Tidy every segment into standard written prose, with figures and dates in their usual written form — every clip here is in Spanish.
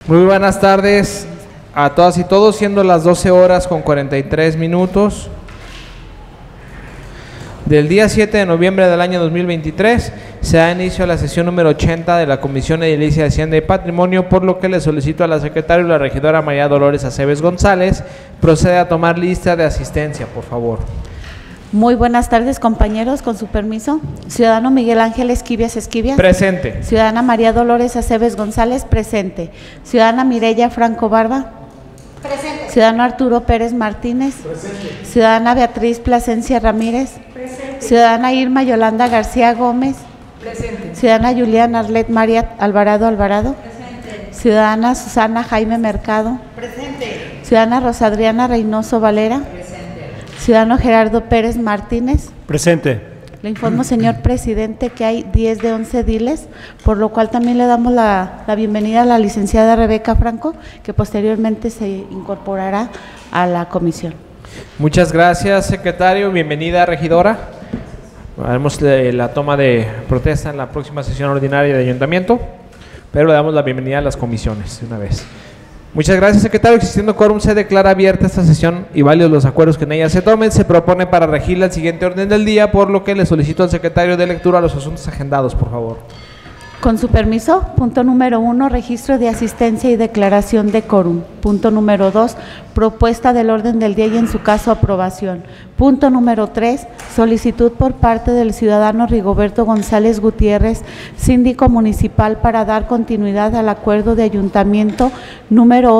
Muy buenas tardes a todas y todos, siendo las 12 horas con 43 minutos del día 7 de noviembre del año 2023, se da inicio a la sesión número 80 de la Comisión Edilicia de Hacienda y Patrimonio, por lo que le solicito a la secretaria y la regidora María Dolores Aceves González procede a tomar lista de asistencia, por favor. Muy buenas tardes, compañeros, con su permiso. Ciudadano Miguel Ángel Esquivias Esquivias. Presente. Ciudadana María Dolores Aceves González, presente. Ciudadana Mireya Franco Barba. Presente. Ciudadano Arturo Pérez Martínez. Presente. Ciudadana Beatriz Plasencia Ramírez. Presente. Ciudadana Irma Yolanda García Gómez. Presente. Ciudadana Juliana Arlet María Alvarado Alvarado. Presente. Ciudadana Susana Jaime Mercado. Presente. Ciudadana Rosadriana Reynoso Valera. Presente. Ciudadano Gerardo Pérez Martínez. Presente. Le informo, señor presidente, que hay 10 de 11 ediles, por lo cual también le damos la bienvenida a la licenciada Rebeca Franco, que posteriormente se incorporará a la comisión. Muchas gracias, secretario. Bienvenida, regidora. Haremos la toma de protesta en la próxima sesión ordinaria de ayuntamiento, pero le damos la bienvenida a las comisiones de una vez. Muchas gracias, secretario. Existiendo quórum, se declara abierta esta sesión y válidos los acuerdos que en ella se tomen. Se propone para regirla el siguiente orden del día, por lo que le solicito al secretario de lectura los asuntos agendados, por favor. Con su permiso, punto número 1, registro de asistencia y declaración de quórum. Punto número 2, propuesta del orden del día y en su caso aprobación. Punto número 3, solicitud por parte del ciudadano Rigoberto González Gutiérrez, síndico municipal, para dar continuidad al acuerdo de ayuntamiento número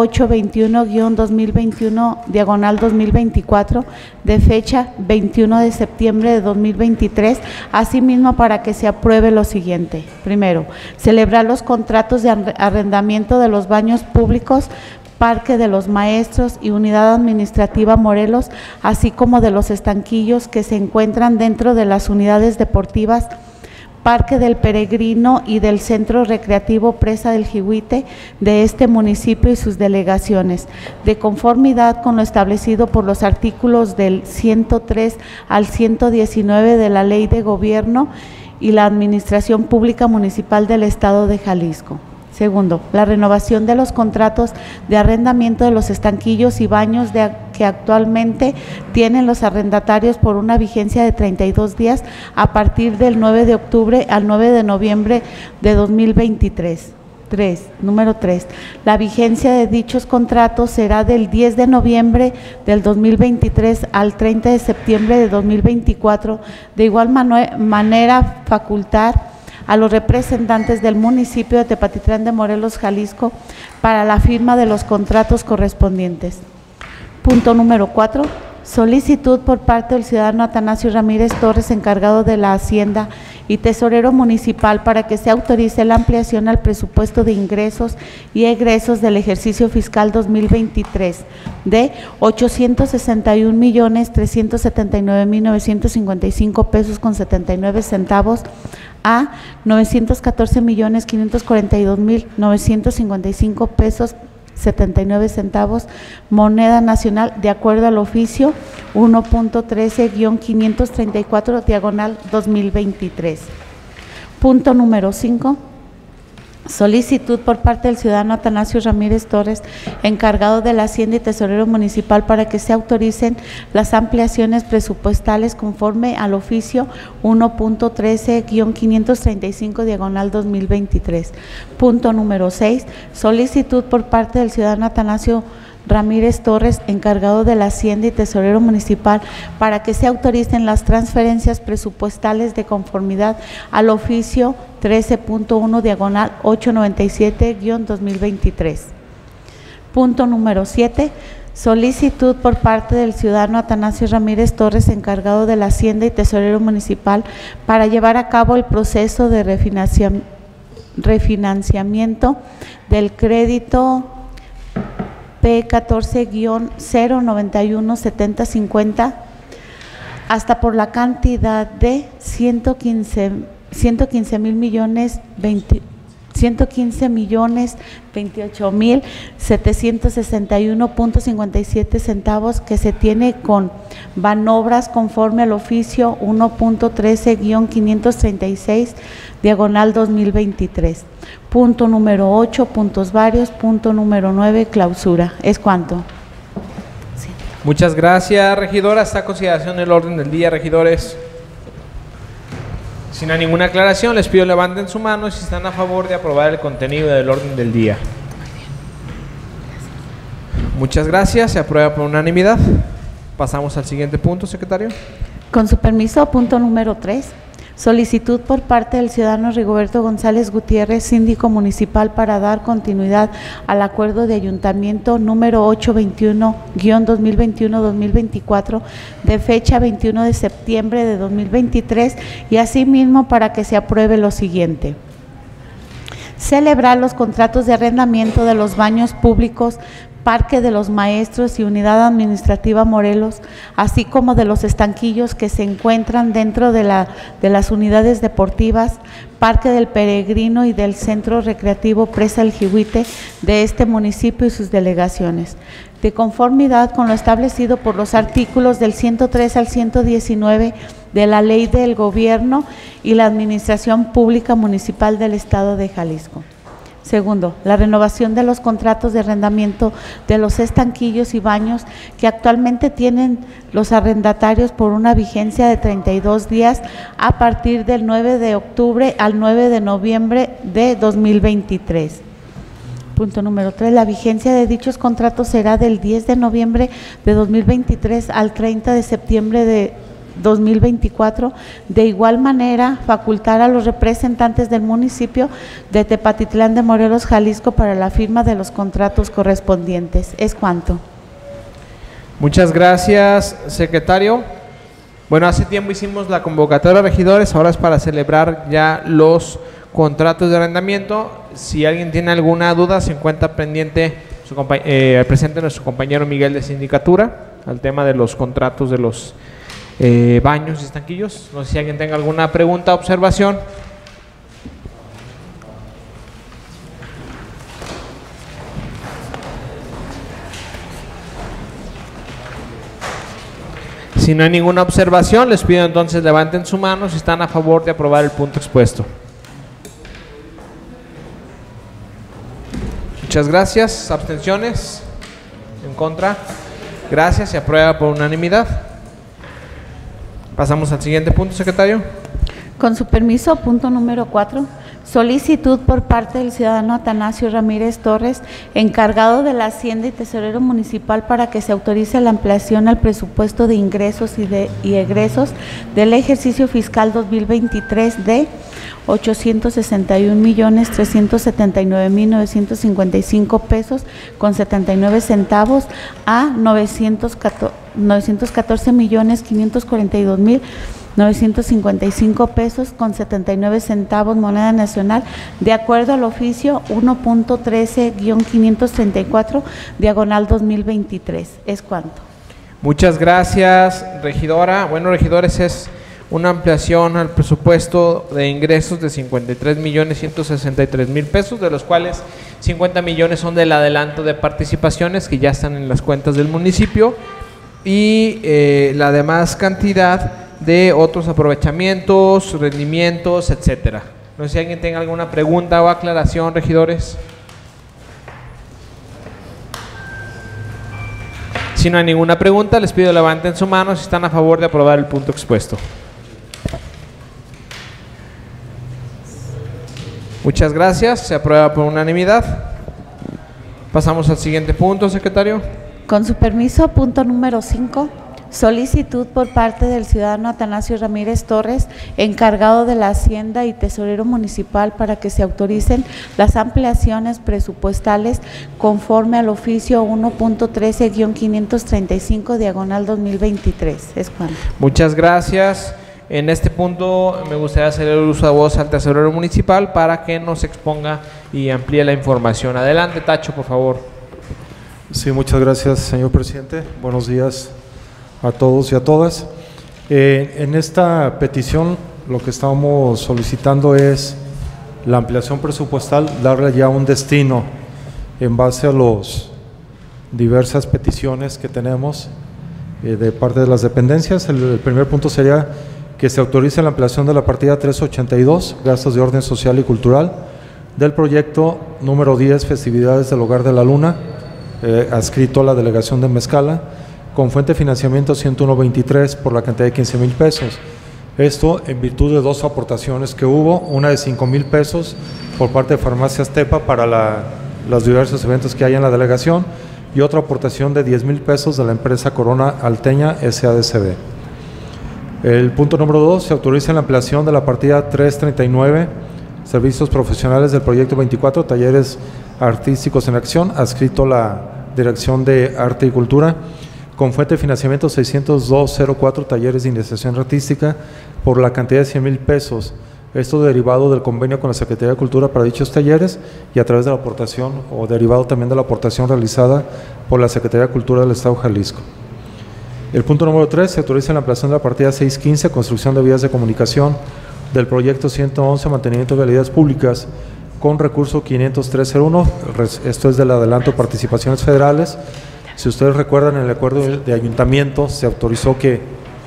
821-2021/2024 de fecha 21 de septiembre de 2023, asimismo para que se apruebe lo siguiente. Primero, celebrar los contratos de arrendamiento de los baños públicos Parque de los Maestros y Unidad Administrativa Morelos, así como de los estanquillos que se encuentran dentro de las unidades deportivas Parque del Peregrino y del Centro Recreativo Presa del Jihuite de este municipio y sus delegaciones, de conformidad con lo establecido por los artículos del 103 al 119 de la Ley de Gobierno y la Administración Pública Municipal del Estado de Jalisco. Segundo, la renovación de los contratos de arrendamiento de los estanquillos y baños que actualmente tienen los arrendatarios por una vigencia de 32 días a partir del 9 de octubre al 9 de noviembre de 2023. Número 3, la vigencia de dichos contratos será del 10 de noviembre del 2023 al 30 de septiembre de 2024. De igual manera, facultar a los representantes del municipio de Tepatitlán de Morelos, Jalisco, para la firma de los contratos correspondientes. Punto número 4, solicitud por parte del ciudadano Atanasio Ramírez Torres, encargado de la Hacienda y tesorero municipal, para que se autorice la ampliación al presupuesto de ingresos y egresos del ejercicio fiscal 2023 de 861.379.955 pesos con 79 centavos a 914.542.955 pesos 79 centavos, moneda nacional, de acuerdo al oficio 1.13-534/2023. Punto número 5. Solicitud por parte del ciudadano Atanasio Ramírez Torres, encargado de la Hacienda y tesorero municipal, para que se autoricen las ampliaciones presupuestales conforme al oficio 1.13-535/2023. Punto número 6. Solicitud por parte del ciudadano Atanasio Ramírez Torres, encargado de la Hacienda y tesorero municipal, para que se autoricen las transferencias presupuestales de conformidad al oficio 13.1/897-2023. Punto número 7. Solicitud por parte del ciudadano Atanasio Ramírez Torres, encargado de la Hacienda y tesorero municipal, para llevar a cabo el proceso de refinanciamiento del crédito P14-091-7050 hasta por la cantidad de 115.000 millones 115,028,761.57 centavos que se tiene con Banobras conforme al oficio 1.13-536, diagonal 2023. Punto número 8, puntos varios. Punto número 9, clausura. ¿Es cuánto? Sí. Muchas gracias, regidora. Está a consideración el orden del día, regidores. Si no hay ninguna aclaración, les pido levanten su mano si están a favor de aprobar el contenido del orden del día. Muchas gracias. Se aprueba por unanimidad. Pasamos al siguiente punto, secretario. Con su permiso, punto número 3. Solicitud por parte del ciudadano Rigoberto González Gutiérrez, síndico municipal, para dar continuidad al acuerdo de ayuntamiento número 821-2021-2024 de fecha 21 de septiembre de 2023 y asimismo para que se apruebe lo siguiente. Celebrar los contratos de arrendamiento de los baños públicos Parque de los Maestros y Unidad Administrativa Morelos, así como de los estanquillos que se encuentran dentro de las unidades deportivas, Parque del Peregrino y del Centro Recreativo Presa El Jihuite de este municipio y sus delegaciones, de conformidad con lo establecido por los artículos del 103 al 119 de la Ley del Gobierno y la Administración Pública Municipal del Estado de Jalisco. Segundo, la renovación de los contratos de arrendamiento de los estanquillos y baños que actualmente tienen los arrendatarios por una vigencia de 32 días a partir del 9 de octubre al 9 de noviembre de 2023. Punto número 3. La vigencia de dichos contratos será del 10 de noviembre de 2023 al 30 de septiembre de 2024. De igual manera, facultar a los representantes del municipio de Tepatitlán de Morelos, Jalisco, para la firma de los contratos correspondientes. ¿Es cuánto? Muchas gracias, secretario. Bueno, hace tiempo hicimos la convocatoria de regidores, ahora es para celebrar ya los contratos de arrendamiento. Si alguien tiene alguna duda, se encuentra pendiente presente nuestro compañero Miguel de Sindicatura al tema de los contratos de los baños y estanquillos. No sé si alguien tenga alguna pregunta o observación. Si no hay ninguna observación, les pido entonces levanten su mano si están a favor de aprobar el punto expuesto. Muchas gracias. ¿Abstenciones? ¿En contra? Gracias. Se aprueba por unanimidad. Pasamos al siguiente punto, secretario. Con su permiso, punto número 4. Solicitud por parte del ciudadano Atanasio Ramírez Torres, encargado de la Hacienda y Tesorero Municipal, para que se autorice la ampliación al presupuesto de ingresos y egresos del ejercicio fiscal 2023 de 861,379,955 pesos con 79 centavos a 914,542,955 pesos con 79 centavos moneda nacional, de acuerdo al oficio 1.13-534, diagonal 2023. ¿Es cuánto? Muchas gracias, regidora. Bueno, regidores, es una ampliación al presupuesto de ingresos de 53,163,000 pesos, de los cuales 50 millones son del adelanto de participaciones que ya están en las cuentas del municipio y la demás cantidad de otros aprovechamientos, rendimientos, etcétera. No sé si alguien tenga alguna pregunta o aclaración, regidores. Si no hay ninguna pregunta, les pido levanten su mano si están a favor de aprobar el punto expuesto. Muchas gracias. Se aprueba por unanimidad. Pasamos al siguiente punto, secretario. Con su permiso, punto número 5. Solicitud por parte del ciudadano Atanasio Ramírez Torres, encargado de la Hacienda y Tesorero Municipal, para que se autoricen las ampliaciones presupuestales conforme al oficio 1.13-535, diagonal 2023. ¿Es cuánto? Muchas gracias. En este punto me gustaría hacer el uso de voz al Tesorero Municipal para que nos exponga y amplíe la información. Adelante, Tacho, por favor. Sí, muchas gracias, señor presidente. Buenos días a todos y a todas. En esta petición lo que estamos solicitando es la ampliación presupuestal, darle ya un destino en base a las diversas peticiones que tenemos de parte de las dependencias. El primer punto sería que se autorice la ampliación de la partida 382, gastos de orden social y cultural, del proyecto número 10, festividades del Hogar de la Luna, adscrito a la delegación de Mezcala, con fuente de financiamiento 101.23 por la cantidad de 15,000 pesos. Esto en virtud de dos aportaciones que hubo, una de 5,000 pesos por parte de Farmacias Tepa para los diversos eventos que hay en la delegación, y otra aportación de 10,000 pesos de la empresa Corona Alteña SADCB. El punto número 2, se autoriza la ampliación de la partida 339, servicios profesionales del proyecto 24, talleres artísticos en acción, adscrito la Dirección de Arte y Cultura, con fuente de financiamiento 602.04, talleres de iniciación artística, por la cantidad de 100,000 pesos. Esto derivado del convenio con la Secretaría de Cultura para dichos talleres y a través de la aportación, o derivado también de la aportación realizada por la Secretaría de Cultura del Estado de Jalisco. El punto número 3, se autoriza la ampliación de la partida 615, construcción de vías de comunicación, del proyecto 111, mantenimiento de vialidades públicas, con recurso 50301, esto es del adelanto de participaciones federales. Si ustedes recuerdan, en el acuerdo de ayuntamiento se autorizó que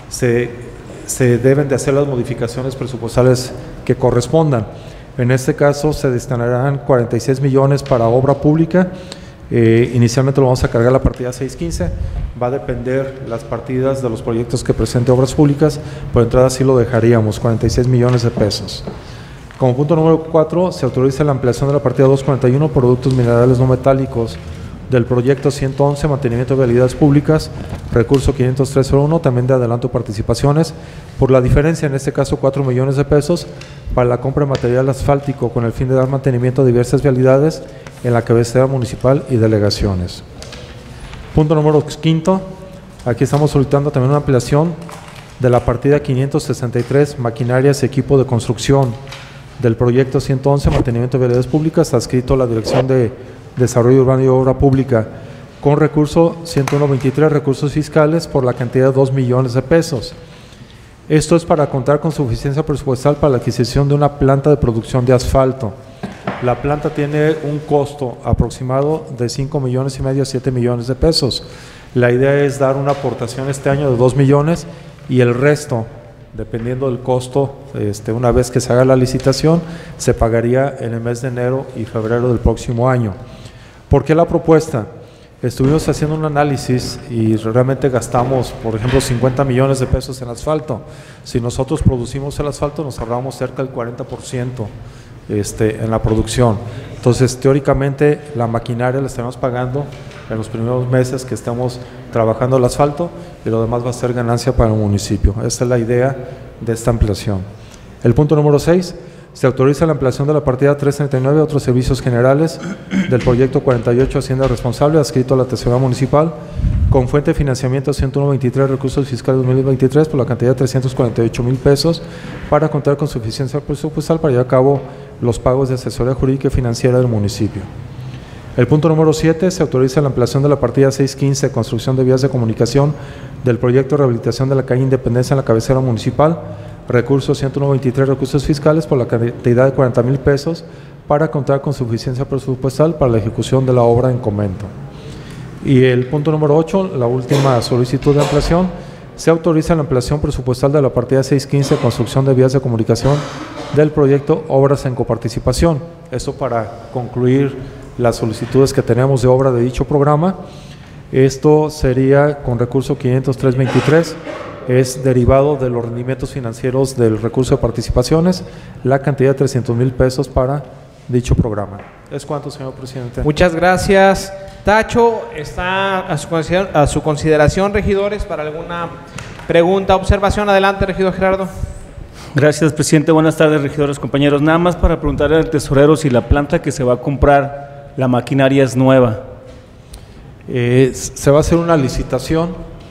se deben de hacer las modificaciones presupuestales que correspondan. En este caso se destinarán 46 millones para obra pública. Inicialmente lo vamos a cargar la partida 615, va a depender las partidas de los proyectos que presente Obras Públicas, por entrada sí lo dejaríamos, 46 millones de pesos. Como punto número 4, se autoriza la ampliación de la partida 241, productos minerales no metálicos, del proyecto 111, mantenimiento de vialidades públicas, recurso 50301, también de adelanto de participaciones, por la diferencia, en este caso 4 millones de pesos, para la compra de material asfáltico con el fin de dar mantenimiento a diversas vialidades en la cabecera municipal y delegaciones. Punto número 5, aquí estamos solicitando también una ampliación de la partida 563, maquinarias y equipo de construcción, del proyecto 111, mantenimiento de vialidades públicas, adscrito a la Dirección de Desarrollo Urbano y Obra Pública, con recurso 101.23, recursos fiscales, por la cantidad de 2 millones de pesos. Esto es para contar con suficiencia presupuestal para la adquisición de una planta de producción de asfalto. La planta tiene un costo aproximado de 5 millones y medio a 7 millones de pesos. La idea es dar una aportación este año de 2 millones y el resto, dependiendo del costo, una vez que se haga la licitación, se pagaría en el mes de enero y febrero del próximo año. ¿Por qué la propuesta? Estuvimos haciendo un análisis y realmente gastamos, por ejemplo, 50 millones de pesos en asfalto. Si nosotros producimos el asfalto, nos ahorramos cerca del 40% en la producción. Entonces, teóricamente, la maquinaria la estaremos pagando en los primeros meses que estamos trabajando el asfalto, y lo demás va a ser ganancia para el municipio. Esa es la idea de esta ampliación. El punto número 6, se autoriza la ampliación de la partida 339 a otros servicios generales del proyecto 48, Hacienda Responsable, adscrito a la Tesorería Municipal, con fuente de financiamiento 101.23, recursos fiscales 2023, por la cantidad de 348,000 pesos, para contar con suficiencia presupuestal para llevar a cabo los pagos de asesoría jurídica y financiera del municipio. El punto número 7, se autoriza la ampliación de la partida 615, construcción de vías de comunicación, del proyecto de rehabilitación de la calle Independencia en la cabecera municipal, recursos 101.23, recursos fiscales, por la cantidad de 40,000 pesos, para contar con suficiencia presupuestal para la ejecución de la obra en comento. Y el punto número 8, la última solicitud de ampliación, se autoriza la ampliación presupuestal de la partida 615, construcción de vías de comunicación, del proyecto Obras en Coparticipación. Esto para concluir las solicitudes que tenemos de obra de dicho programa. Esto sería con recurso 503.23, es derivado de los rendimientos financieros del recurso de participaciones, la cantidad de 300,000 pesos para dicho programa. ¿Es cuánto, señor presidente? Muchas gracias, Tacho. Está a su consideración, regidores, para alguna pregunta, observación. Adelante, regidor Gerardo. Gracias, presidente. Buenas tardes, regidores, compañeros. Nada más para preguntarle al tesorero si la planta que se va a comprar, la maquinaria es nueva. Se va a hacer una licitación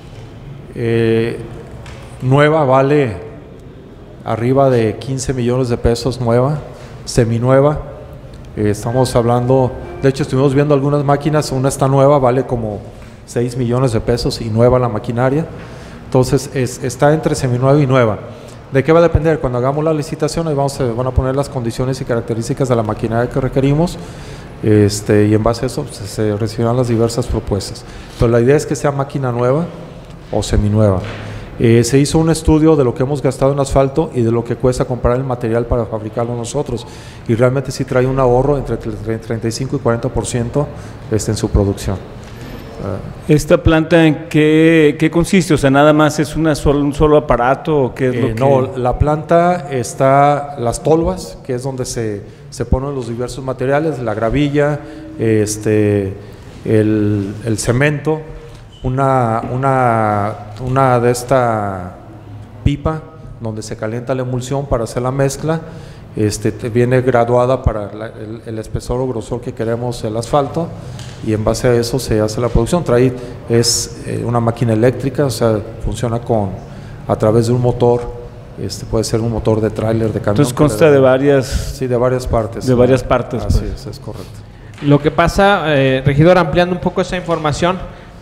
nueva, vale arriba de 15 millones de pesos, nueva, seminueva. Estamos hablando, de hecho estuvimos viendo algunas máquinas, una está nueva, vale como 6 millones de pesos y nueva la maquinaria. Entonces está entre seminueva y nueva. ¿De qué va a depender? Cuando hagamos la licitación, ahí van a poner las condiciones y características de la maquinaria que requerimos, y en base a eso pues, se recibirán las diversas propuestas. Pero la idea es que sea máquina nueva o seminueva. Se hizo un estudio de lo que hemos gastado en asfalto y de lo que cuesta comprar el material para fabricarlo nosotros, y realmente sí trae un ahorro entre 35 y 40% en su producción. ¿Esta planta en qué consiste? O sea, ¿nada más es un solo aparato o qué es lo que...? No, la planta está las tolvas, que es donde se ponen los diversos materiales, la gravilla, el cemento, una de esta pipa donde se calienta la emulsión para hacer la mezcla, viene graduada para el espesor o grosor que queremos el asfalto, y en base a eso se hace la producción. Es una máquina eléctrica, o sea, funciona a través de un motor, puede ser un motor de tráiler, de camión. Entonces consta de varias... Sí, de varias partes. De varias partes. Así pues. es correcto. Lo que pasa, regidor, ampliando un poco esa información,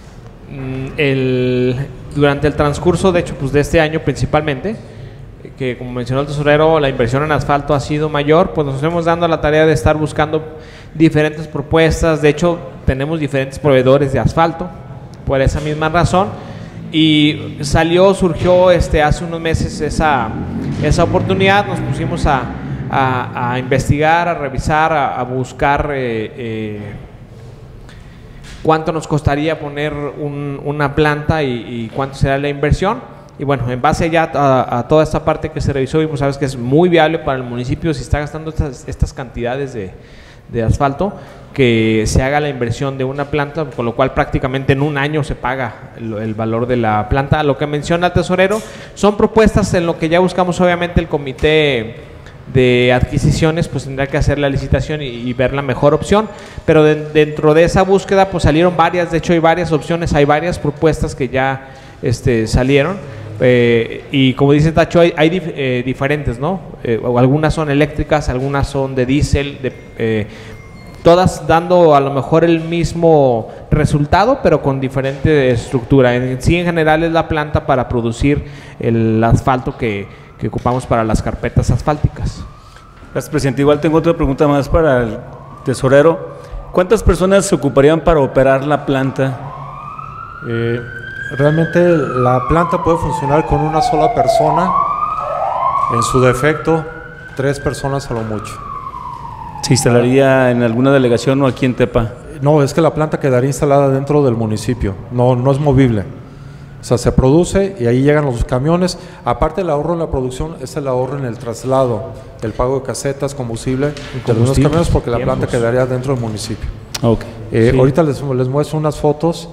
durante el transcurso, de hecho, pues de este año principalmente, que como mencionó el tesorero, la inversión en asfalto ha sido mayor, pues nos hemos dando la tarea de estar buscando diferentes propuestas. De hecho, tenemos diferentes proveedores de asfalto por esa misma razón, y surgió hace unos meses esa oportunidad. Nos pusimos a investigar, a revisar, a buscar cuánto nos costaría poner una planta y cuánto será la inversión. Y bueno, en base ya a toda esta parte que se revisó, y pues sabes que es muy viable para el municipio, si está gastando estas cantidades de asfalto, que se haga la inversión de una planta, con lo cual prácticamente en un año se paga el valor de la planta. Lo que menciona el tesorero son propuestas en lo que ya buscamos. Obviamente el comité de adquisiciones pues tendrá que hacer la licitación y ver la mejor opción, pero dentro de esa búsqueda pues salieron varias. De hecho hay varias opciones, hay varias propuestas que ya salieron, y como dice Tacho, hay diferentes, ¿no? Algunas son eléctricas, algunas son de diésel, todas dando a lo mejor el mismo resultado, pero con diferente estructura. En general es la planta para producir el asfalto que ocupamos para las carpetas asfálticas. Gracias, presidente. Igual tengo otra pregunta más para el tesorero. ¿Cuántas personas se ocuparían para operar la planta? Realmente la planta puede funcionar con una sola persona, en su defecto 3 personas a lo mucho. ¿Se instalaría en alguna delegación o aquí en Tepa? No, es que la planta quedaría instalada dentro del municipio, no es movible. O sea, se produce y ahí llegan los camiones. Aparte del ahorro en la producción, es el ahorro en el traslado, el pago de casetas, combustible, de algunos camiones, porque la planta quedaría dentro del municipio. Okay. Sí. Ahorita les muestro unas fotos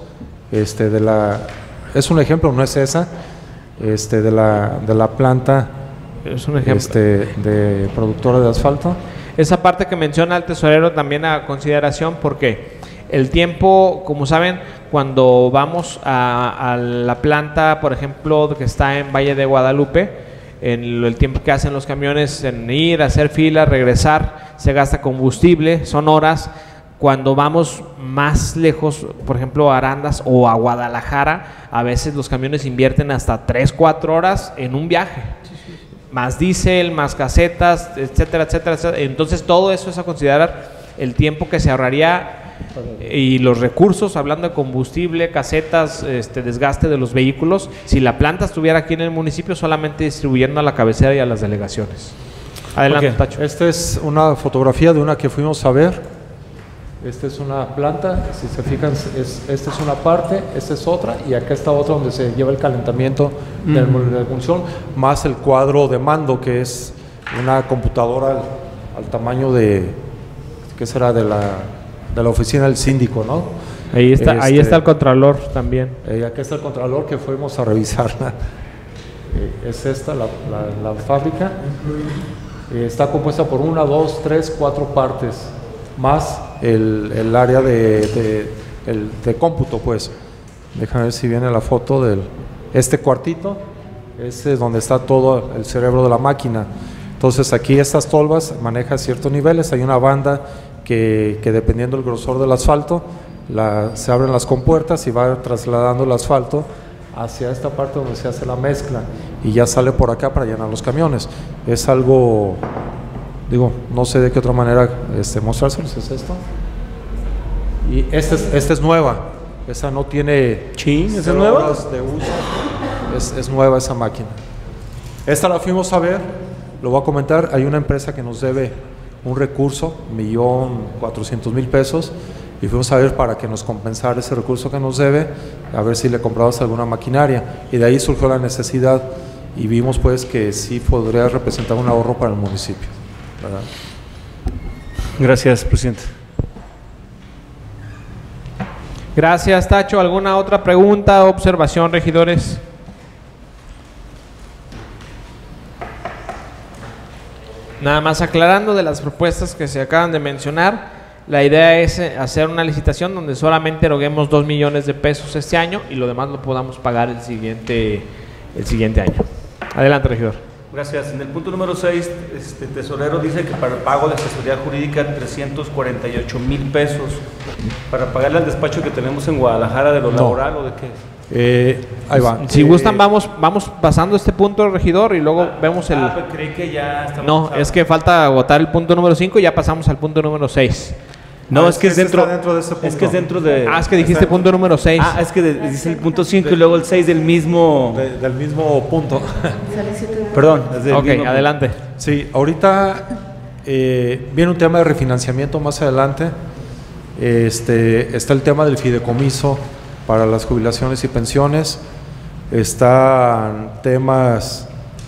es un ejemplo, no es esa, de la planta es un ejemplo. De productora de asfalto. Esa parte que menciona el tesorero también a consideración, porque el tiempo, como saben, cuando vamos a la planta, por ejemplo, que está en Valle de Guadalupe, el tiempo que hacen los camiones en ir, hacer fila, regresar, se gasta combustible, son horas. Cuando vamos más lejos, por ejemplo a Arandas o a Guadalajara, a veces los camiones invierten hasta 3-4 horas en un viaje, más diésel, más casetas, etcétera, etcétera, etcétera. Entonces todo eso es a considerar, el tiempo que se ahorraría y los recursos, hablando de combustible, casetas, desgaste de los vehículos, si la planta estuviera aquí en el municipio, solamente distribuyendo a la cabecera y a las delegaciones. Adelante, Tacho. Esta es una fotografía de una que fuimos a ver. Esta es una planta, si se fijan, esta es una parte, esta es otra, y acá está otra donde se lleva el calentamiento de la emulsión, más el cuadro de mando, que es una computadora al tamaño de, ¿qué será? De la oficina del síndico, ¿no? Ahí está el contralor también. Acá está el contralor que fuimos a revisarla. Es esta, la fábrica. Está compuesta por 1, 2, 3, 4 partes, más el área de cómputo, pues. Déjame ver si viene la foto del cuartito, es donde está todo el cerebro de la máquina. Entonces aquí estas tolvas manejan ciertos niveles, hay una banda que dependiendo del grosor del asfalto, se abren las compuertas y va trasladando el asfalto hacia esta parte donde se hace la mezcla y ya sale por acá para llenar los camiones. Es algo, digo, no sé de qué otra manera mostrárselos. Es esto. Y esta es nueva, esa no tiene ¿esa es 0 nueva? horas de uso, es nueva esa máquina. Esta la fuimos a ver, lo voy a comentar, hay una empresa que nos debe un recurso, 1.400.000 pesos, y fuimos a ver para que nos compensara ese recurso que nos debe, a ver si le compramos alguna maquinaria, y de ahí surgió la necesidad, y vimos pues que sí podría representar un ahorro para el municipio, ¿verdad? Gracias, presidente. Gracias, Tacho. ¿Alguna otra pregunta o observación, regidores? Nada más aclarando de las propuestas que se acaban de mencionar, la idea es hacer una licitación donde solamente eroguemos 2 millones de pesos este año y lo demás lo podamos pagar el siguiente año. Adelante, regidor. Gracias. En el punto número 6, tesorero dice que para el pago de asesoría jurídica 348,000 pesos. ¿Para pagarle al despacho que tenemos en Guadalajara de lo laboral o de qué? Ahí va. Si gustan, vamos pasando este punto, regidor, y luego vemos el... pues creí que ya estamos... No, es que falta agotar el punto número 5 y ya pasamos al punto número 6. No, es que es dentro, está dentro de ese punto. Es que es dentro de... Es que dijiste punto número 6. Es que dice el punto 5 y luego el 6 del mismo... Del mismo punto. Perdón. Es del Ok, mismo adelante. Sí, ahorita viene un tema de refinanciamiento más adelante. Está el tema del fideicomiso para las jubilaciones y pensiones. Están temas,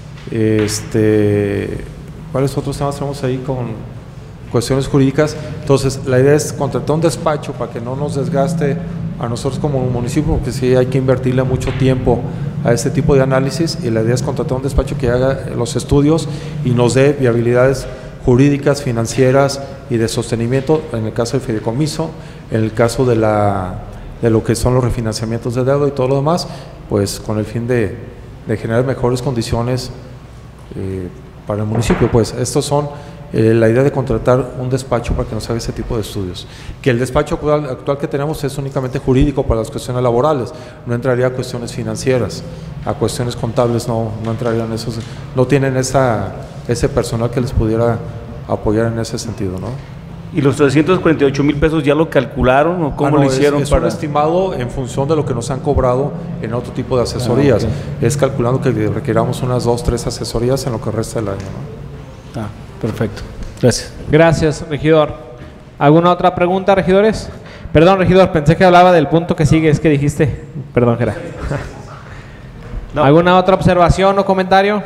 ¿cuáles otros temas tenemos ahí con cuestiones jurídicas? Entonces, la idea es contratar un despacho para que no nos desgaste a nosotros como municipio, porque sí hay que invertirle mucho tiempo a este tipo de análisis, y la idea es contratar un despacho que haga los estudios y nos dé viabilidades jurídicas, financieras y de sostenimiento, en el caso del fideicomiso, en el caso de lo que son los refinanciamientos de deuda y todo lo demás, pues con el fin de generar mejores condiciones para el municipio. Pues estos son la idea de contratar un despacho para que nos haga ese tipo de estudios. Que el despacho actual que tenemos es únicamente jurídico para las cuestiones laborales, no entraría a cuestiones financieras, a cuestiones contables no entrarían esos, no tienen ese personal que les pudiera apoyar en ese sentido, ¿no? ¿Y los 348,000 pesos ya lo calcularon o cómo lo hicieron? Es un estimado en función de lo que nos han cobrado en otro tipo de asesorías. Okay. Es calculando que requiramos unas 2 o 3 asesorías en lo que resta del año, ¿no? Perfecto. Gracias. Gracias, regidor. ¿Alguna otra pregunta, regidores? Perdón, regidor, pensé que hablaba del punto que sigue, es que dijiste... Perdón, Gerard. No. ¿Alguna otra observación o comentario?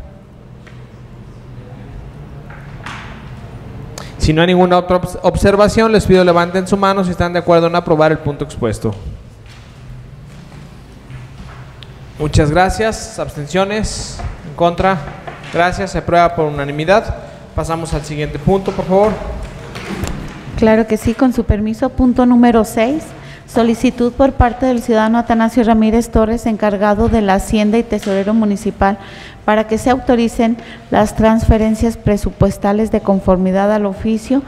Si no hay ninguna otra observación, les pido levanten su mano si están de acuerdo en aprobar el punto expuesto. Muchas gracias. ¿Abstenciones? ¿En contra? Gracias. Se aprueba por unanimidad. Pasamos al siguiente punto, por favor. Claro que sí, con su permiso. Punto número 6. Solicitud por parte del ciudadano Atanasio Ramírez Torres, encargado de la Hacienda y tesorero municipal, para que se autoricen las transferencias presupuestales de conformidad al oficio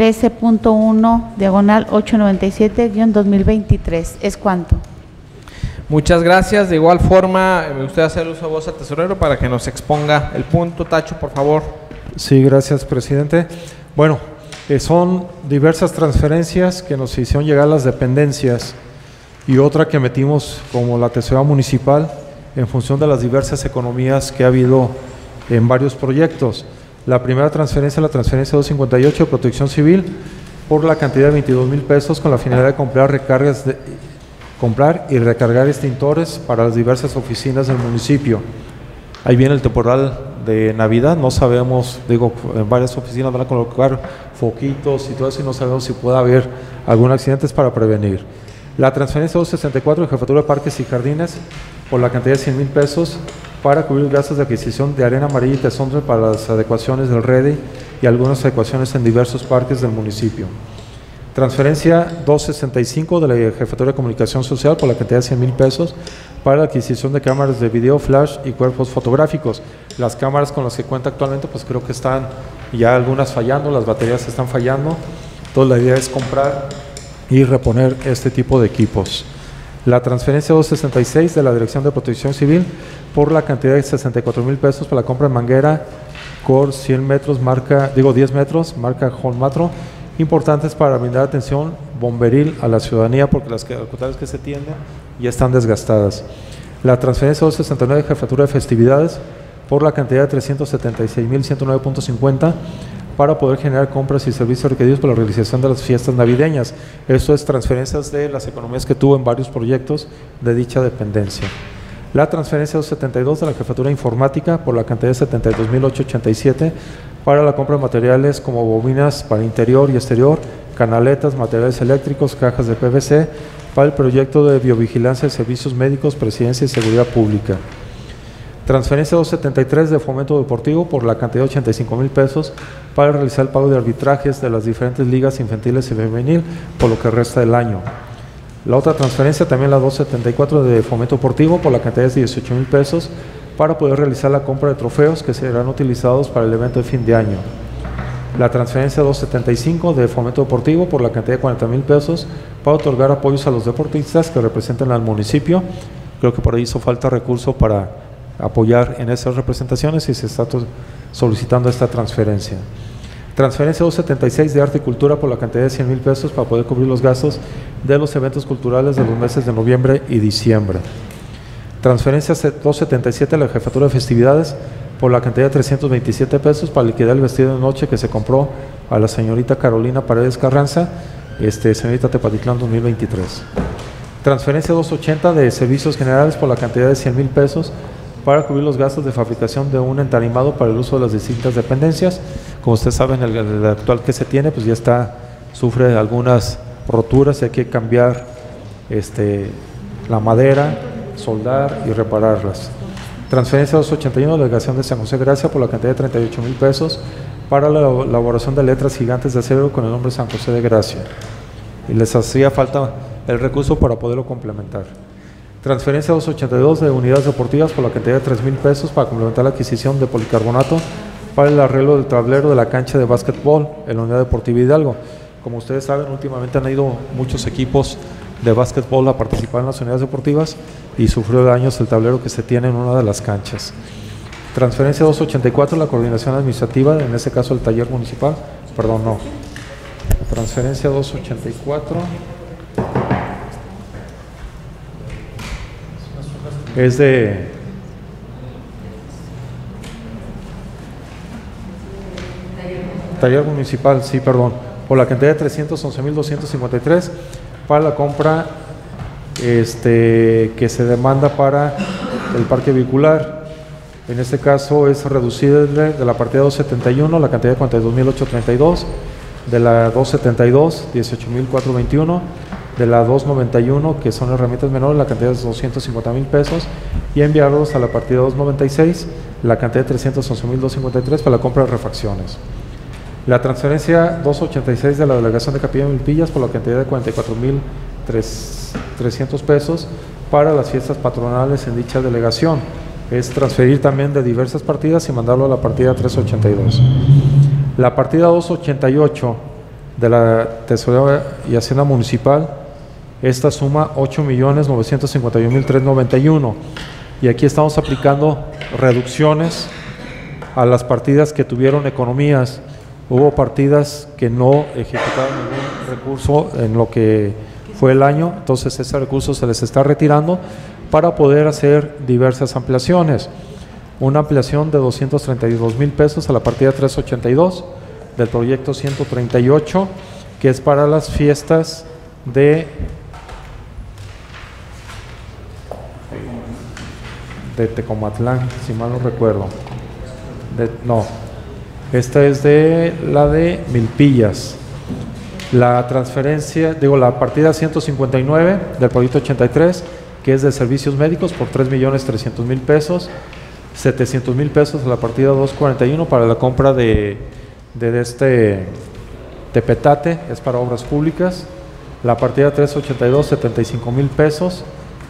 13.1/897-2023. ¿Es cuánto? Muchas gracias. De igual forma, me gustaría hacer uso de voz al tesorero para que nos exponga el punto. Tacho, por favor. Sí, gracias, presidente. Bueno, son diversas transferencias que nos hicieron llegar las dependencias y otra que metimos como la tesorería municipal en función de las diversas economías que ha habido en varios proyectos. La primera transferencia, la transferencia 258 de Protección Civil, por la cantidad de 22,000 pesos con la finalidad de comprar y recargar extintores para las diversas oficinas del municipio. Ahí viene el temporal de Navidad, no sabemos, digo, en varias oficinas van a colocar foquitos y todo eso y no sabemos si puede haber algún accidente, para prevenir. La transferencia 264 de Jefatura de Parques y Jardines por la cantidad de 100,000 pesos para cubrir gastos de adquisición de arena amarilla y tesontle para las adecuaciones del REDI y algunas adecuaciones en diversos parques del municipio. Transferencia 265 de la Jefatura de Comunicación Social por la cantidad de 100,000 pesos para la adquisición de cámaras de video, flash y cuerpos fotográficos. Las cámaras con las que cuenta actualmente, pues creo que están ya algunas fallando, las baterías están fallando. Entonces la idea es comprar y reponer este tipo de equipos. La transferencia 266 de la Dirección de Protección Civil por la cantidad de 64 mil pesos para la compra de manguera Cor 100 metros, 10 metros, marca Holmatro, importantes para brindar atención bomberil a la ciudadanía porque las calculadoras que se tienden ya están desgastadas. La transferencia 269 de Jefatura de Festividades por la cantidad de 376.109.50 para poder generar compras y servicios requeridos para la realización de las fiestas navideñas. Esto es transferencias de las economías que tuvo en varios proyectos de dicha dependencia. La transferencia 272 de la Jefatura Informática por la cantidad de 72.887 para la compra de materiales como bobinas para interior y exterior, canaletas, materiales eléctricos, cajas de PVC para el proyecto de biovigilancia de servicios médicos, presidencia y seguridad pública. Transferencia 273 de Fomento Deportivo por la cantidad de 85 mil pesos para realizar el pago de arbitrajes de las diferentes ligas infantiles y femenil por lo que resta del año. La otra transferencia, también la 274 de Fomento Deportivo por la cantidad de 18 mil pesos para poder realizar la compra de trofeos que serán utilizados para el evento de fin de año. La transferencia 275 de Fomento Deportivo por la cantidad de 40 mil pesos para otorgar apoyos a los deportistas que representan al municipio. Creo que por ahí hizo falta recurso para apoyar en esas representaciones y se está solicitando esta transferencia. Transferencia 276 de Arte y Cultura por la cantidad de 100 mil pesos para poder cubrir los gastos de los eventos culturales de los meses de noviembre y diciembre. Transferencia 277 de la Jefatura de Festividades por la cantidad de 327 pesos para liquidar el vestido de noche que se compró a la señorita Carolina Paredes Carranza, señorita Tepatitlán 2023. Transferencia 280 de Servicios Generales por la cantidad de 100 mil pesos para cubrir los gastos de fabricación de un entarimado para el uso de las distintas dependencias. Como ustedes saben, el actual que se tiene pues ya sufre algunas roturas y hay que cambiar la madera, soldar y repararlas. Transferencia 281 de la Delegación de San José Gracia por la cantidad de 38 mil pesos para la elaboración de letras gigantes de acero con el nombre San José de Gracia. Y les hacía falta el recurso para poderlo complementar. Transferencia 282 de Unidades Deportivas por la cantidad de 3 mil pesos para complementar la adquisición de policarbonato para el arreglo del tablero de la cancha de básquetbol en la Unidad Deportiva Hidalgo. Como ustedes saben, últimamente han ido muchos equipos de básquetbol a participar en las unidades deportivas y sufrió daños el tablero que se tiene en una de las canchas. Transferencia 284, la coordinación administrativa, en este caso el taller municipal, transferencia 284 es de taller municipal, por la cantidad de 311.253 para la compra que se demanda para el parque vehicular. En este caso es reducir de la partida 271 la cantidad de 42.832, de la 272 18.421, de la 291 que son herramientas menores la cantidad de 250 mil pesos y enviarlos a la partida 296 la cantidad de 311.253 para la compra de refacciones. La transferencia 286 de la Delegación de Capilla de Milpillas por la cantidad de 44.300 pesos para las fiestas patronales en dicha delegación. Es transferir también de diversas partidas y mandarlo a la partida 382. La partida 288 de la Tesorería y Hacienda Municipal, esta suma 8.951.391 y aquí estamos aplicando reducciones a las partidas que tuvieron economías. Hubo partidas que no ejecutaron ningún recurso en lo que fue el año, entonces ese recurso se les está retirando para poder hacer diversas ampliaciones. Una ampliación de 232 mil pesos a la partida 382 del proyecto 138, que es para las fiestas de Tecomatlán, si mal no recuerdo. Esta es de la de Milpillas. La transferencia, la partida 159 del proyecto 83, que es de servicios médicos por 3.300.000 pesos, 700.000 pesos a la partida 241 para la compra de petate, es para obras públicas. La partida 382, 75.000 pesos.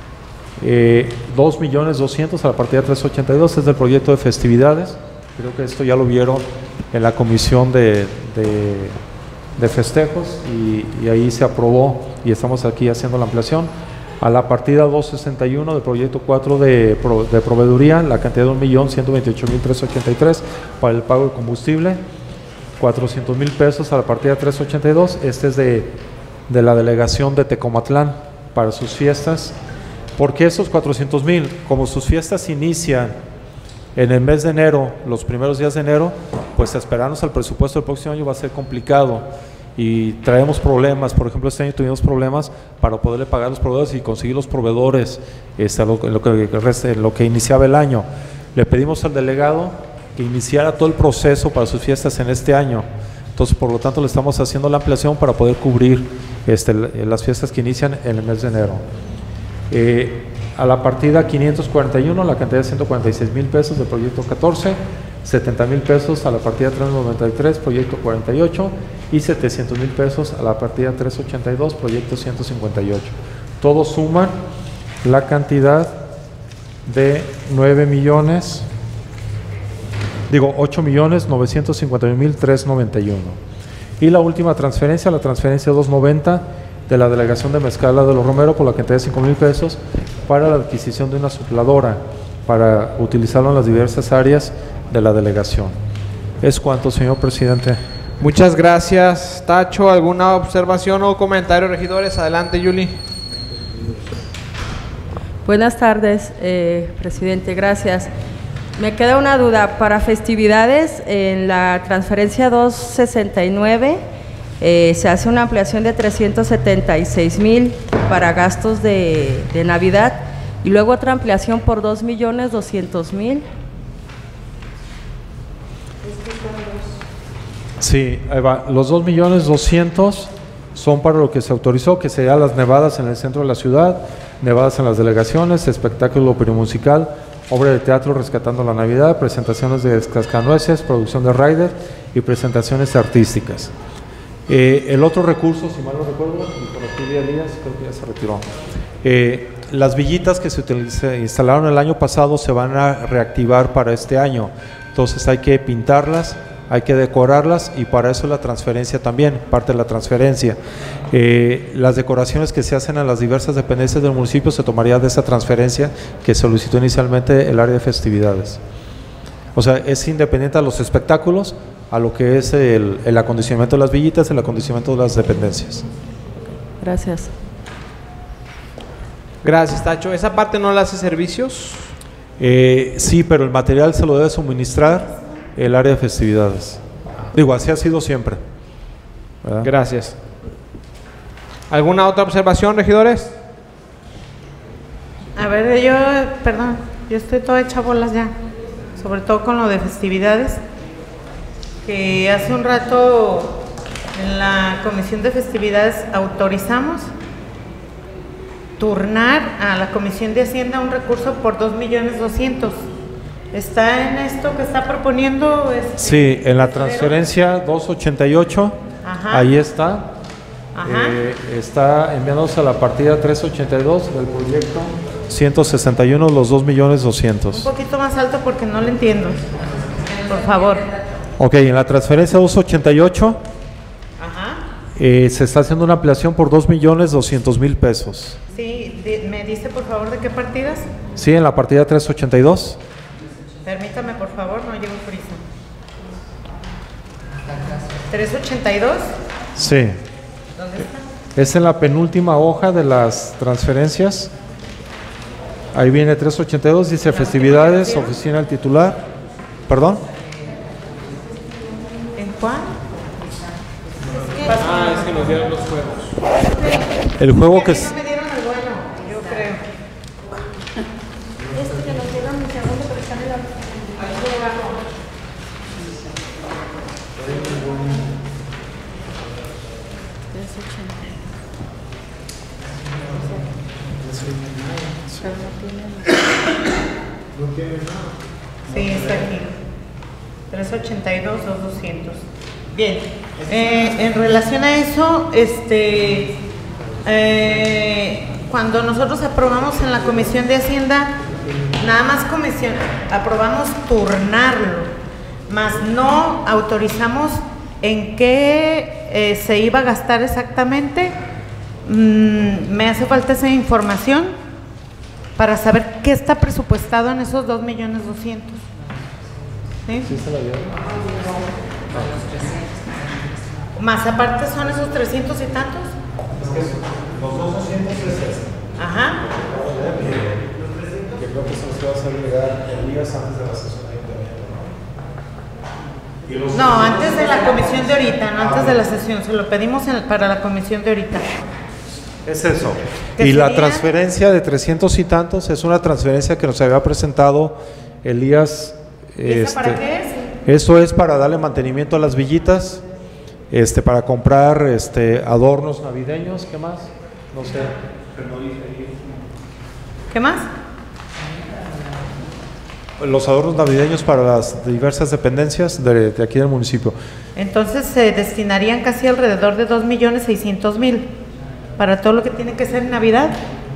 2.200.000 a la partida 382 es del proyecto de festividades. Creo que esto ya lo vieron en la comisión de festejos y ahí se aprobó y estamos aquí haciendo la ampliación. A la partida 261 del proyecto 4 de proveeduría, la cantidad de 1.128.383 para el pago de combustible, 400,000 pesos a la partida 382. Este es de la delegación de Tecomatlán para sus fiestas. ¿Por qué esos 400,000? Como sus fiestas inician en el mes de enero, los primeros días de enero, pues esperarnos al presupuesto del próximo año va a ser complicado y traemos problemas. Por ejemplo, este año tuvimos problemas para poderle pagar a los proveedores y conseguir los proveedores en lo que iniciaba el año. Le pedimos al delegado que iniciara todo el proceso para sus fiestas en este año. Entonces, por lo tanto, le estamos haciendo la ampliación para poder cubrir las fiestas que inician en el mes de enero. A la partida 541, la cantidad de 146,000 pesos del proyecto 14, 70,000 pesos a la partida 393, proyecto 48, y 700,000 pesos a la partida 382, proyecto 158. Todos suman la cantidad de 8,951,391. Y la última transferencia, la transferencia 290 de la delegación de Mezcala de los Romero, por la cantidad de 5,000 pesos para la adquisición de una sopladora para utilizarlo en las diversas áreas de la delegación. Es cuanto, señor presidente. Muchas gracias, Tacho. ¿Alguna observación o comentario, regidores? Adelante, Yuli. Buenas tardes, presidente, gracias. Me queda una duda. Para festividades, en la transferencia 269, se hace una ampliación de 376,000 para gastos de Navidad y luego otra ampliación por 2,200,000. Sí, ahí va. Los 2,200,000 son para lo que se autorizó, que serían las nevadas en el centro de la ciudad, nevadas en las delegaciones, espectáculo perimusical, obra de teatro Rescatando la Navidad, presentaciones de cascanueces, producción de rider y presentaciones artísticas. El otro recurso, si mal no recuerdo, y por aquí Díaz, creo que ya se retiró. Las villitas que se instalaron el año pasado se van a reactivar para este año, entonces hay que pintarlas, hay que decorarlas y para eso la transferencia también, parte de la transferencia. Las decoraciones que se hacen en las diversas dependencias del municipio se tomaría de esa transferencia que solicitó inicialmente el área de festividades. O sea, es independiente a los espectáculos, a lo que es el acondicionamiento de las villitas, el acondicionamiento de las dependencias. Gracias. Gracias, Tacho. ¿Esa parte no la hace servicios? Sí, pero el material se lo debe suministrar el área de festividades. Digo, así ha sido siempre, ¿verdad? Gracias. ¿Alguna otra observación, regidores? A ver, yo estoy toda hecha bolas ya, sobre todo con lo de festividades, que hace un rato en la comisión de festividades autorizamos turnar a la comisión de Hacienda un recurso por 2,200,000. ¿Está en esto que está proponiendo? Sí, en la transferencia 288, ajá, ahí está. Ajá. Está enviándose a la partida 382 del proyecto 161, los 2,200,000. Un poquito más alto porque no lo entiendo, por favor. Ok, en la transferencia 288, Ajá. se está haciendo una ampliación por 2,200,000 pesos. Sí, ¿me dice por favor de qué partidas? Sí, en la partida 382. Permítame por favor, no llevo prisa. 382. Sí. ¿Dónde está? Es en la penúltima hoja de las transferencias. Ahí viene 382, dice festividades, oficina del titular. ¿Perdón? ¿En cuál? Es que nos dieron los juegos. El juego que es... No me dieron el bueno, yo creo. Este que nos dieron mi segundo, pero está en la... Sí, está aquí. 382 o 200. Bien. En relación a eso, cuando nosotros aprobamos en la Comisión de Hacienda, nada más aprobamos turnarlo, más no autorizamos en qué se iba a gastar exactamente Me hace falta esa información para saber qué está presupuestado en esos 2.200.000. ¿Sí? ¿Sí se la dio? Más aparte son esos 300 y tantos. Es que los 200 es este. Ajá. Que creo que se nos va a hacer llegar días antes de la sesión de ayuntamiento, ¿no? No, antes de la comisión de ahorita, no antes de la sesión. Se lo pedimos para la comisión de ahorita. Es eso. ¿Qué Y la sería? transferencia de 300 y tantos es una transferencia que nos había presentado Elías. ¿Esa para qué es? Eso es para darle mantenimiento a las villitas, para comprar adornos navideños. ¿Qué más? No sé. ¿Qué más? Los adornos navideños para las diversas dependencias de aquí del municipio. Entonces se destinarían casi alrededor de 2.600.000 para todo lo que tiene que ser en Navidad.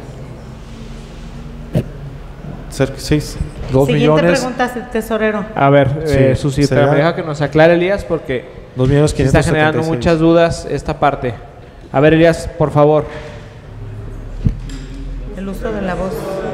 Cerca, 2 Siguiente millones. pregunta, tesorero. A ver, Sí, Susi, sería- pero deja que nos aclare Elías porque 2.576.000. se está generando muchas dudas esta parte. A ver, Elías, por favor. El uso de la voz.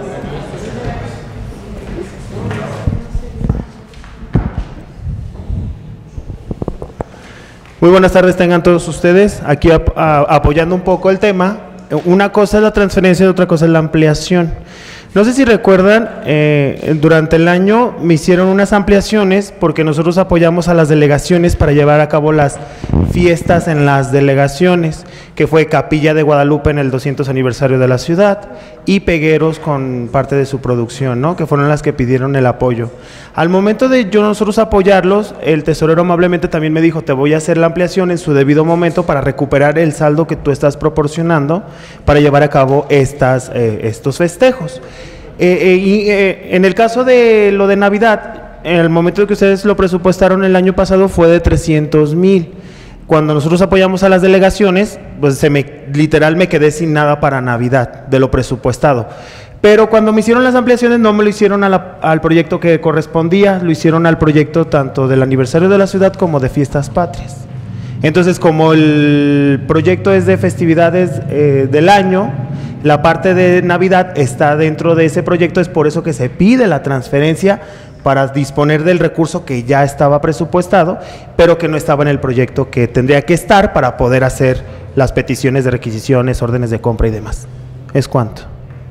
Muy buenas tardes tengan todos ustedes, aquí apoyando un poco el tema. Una cosa es la transferencia y otra cosa es la ampliación. No sé si recuerdan, durante el año me hicieron unas ampliaciones porque nosotros apoyamos a las delegaciones para llevar a cabo las fiestas en las delegaciones, que fue Capilla de Guadalupe en el 200 aniversario de la ciudad y Pegueros con parte de su producción, ¿no? Que fueron las que pidieron el apoyo. Al momento de nosotros apoyarlos, el tesorero amablemente también me dijo, te voy a hacer la ampliación en su debido momento para recuperar el saldo que tú estás proporcionando para llevar a cabo estos festejos. En el caso de lo de Navidad, en el momento de que ustedes lo presupuestaron el año pasado fue de 300,000. Cuando nosotros apoyamos a las delegaciones, pues literal me quedé sin nada para Navidad de lo presupuestado. Pero cuando me hicieron las ampliaciones no me lo hicieron al proyecto que correspondía, lo hicieron al proyecto tanto del aniversario de la ciudad como de fiestas patrias. Entonces, como el proyecto es de festividades del año, la parte de Navidad está dentro de ese proyecto, es por eso que se pide la transferencia para disponer del recurso que ya estaba presupuestado, pero que no estaba en el proyecto que tendría que estar para poder hacer las peticiones de requisiciones, órdenes de compra y demás. ¿Es cuánto?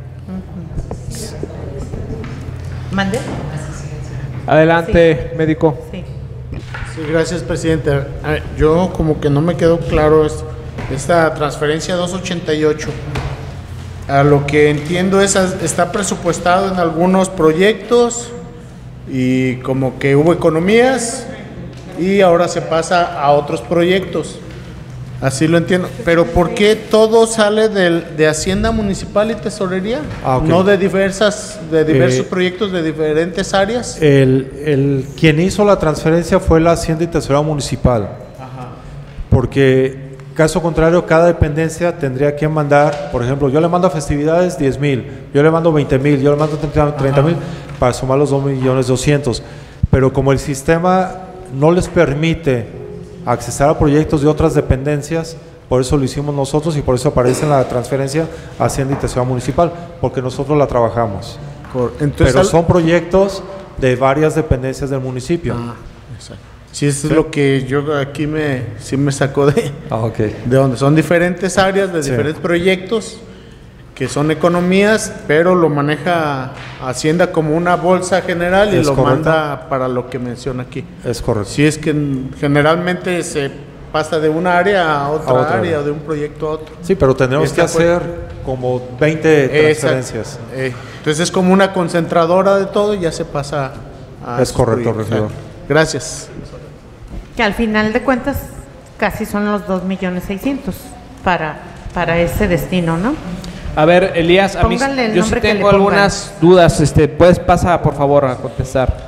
¿Mande? Adelante, médico. Sí. Sí, gracias, presidente. Yo como que no me quedó claro esta transferencia 288. A lo que entiendo está presupuestado en algunos proyectos y como que hubo economías y ahora se pasa a otros proyectos. Así lo entiendo. Pero ¿por qué todo sale de Hacienda Municipal y Tesorería? Ah, ok. No de diversos proyectos de diferentes áreas. Quien hizo la transferencia fue la Hacienda y Tesorería Municipal. Ajá. Porque, caso contrario, cada dependencia tendría que mandar, por ejemplo, yo le mando a festividades 10,000, yo le mando 20,000, yo le mando 30,000 para sumar los 2.200.000. Pero como el sistema no les permite accesar a proyectos de otras dependencias, por eso lo hicimos nosotros y por eso aparece en la transferencia Hacienda y Tesorería Municipal, porque nosotros la trabajamos. Entonces, Pero son proyectos de varias dependencias del municipio. Exacto. Sí, eso es lo que yo aquí sí me sacó de Ok. donde son diferentes áreas de Sí. diferentes proyectos que son economías, pero lo maneja Hacienda como una bolsa general y Es lo correcto. manda para lo que menciona aquí. Es correcto. Sí, es que generalmente se pasa de una área a otra, otra área, área. de un proyecto a otro. Sí, pero tendremos que Esta fue- hacer como 20 transferencias. Exacto. Entonces es como una concentradora de todo y ya se pasa a Es esos correcto, proyectos. regidor. Gracias. Que al final de cuentas casi son los 2.600.000 para ese destino, ¿no? A ver, Elías, a mí Póngale el yo sí nombre que tengo le pongan. algunas dudas. Puedes pasar, por favor, a contestar.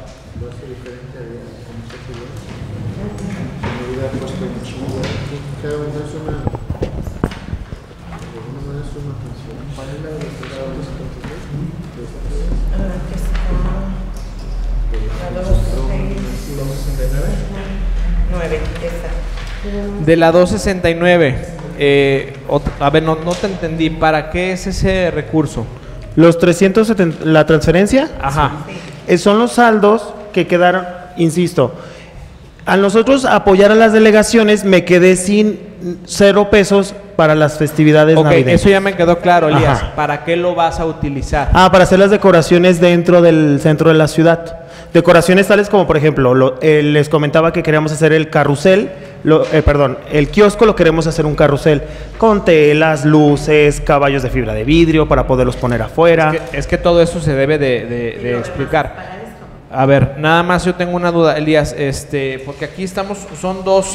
Nueve, esa. De la 269, a ver, no te entendí. ¿Para qué es ese recurso? Los 370, la transferencia, Ajá. Son los saldos que quedaron, insisto, a nosotros apoyar a las delegaciones me quedé sin 0 pesos para las festividades navideñas. Eso ya me quedó claro, Elías. Ajá. ¿Para qué lo vas a utilizar? Para hacer las decoraciones dentro del centro de la ciudad. Decoraciones tales como, por ejemplo, les comentaba que queríamos hacer el carrusel, el kiosco lo queremos hacer un carrusel con telas, luces, caballos de fibra de vidrio para poderlos poner afuera. Es que todo eso se debe de explicar. A ver, nada más yo tengo una duda, Elías, porque aquí estamos, son dos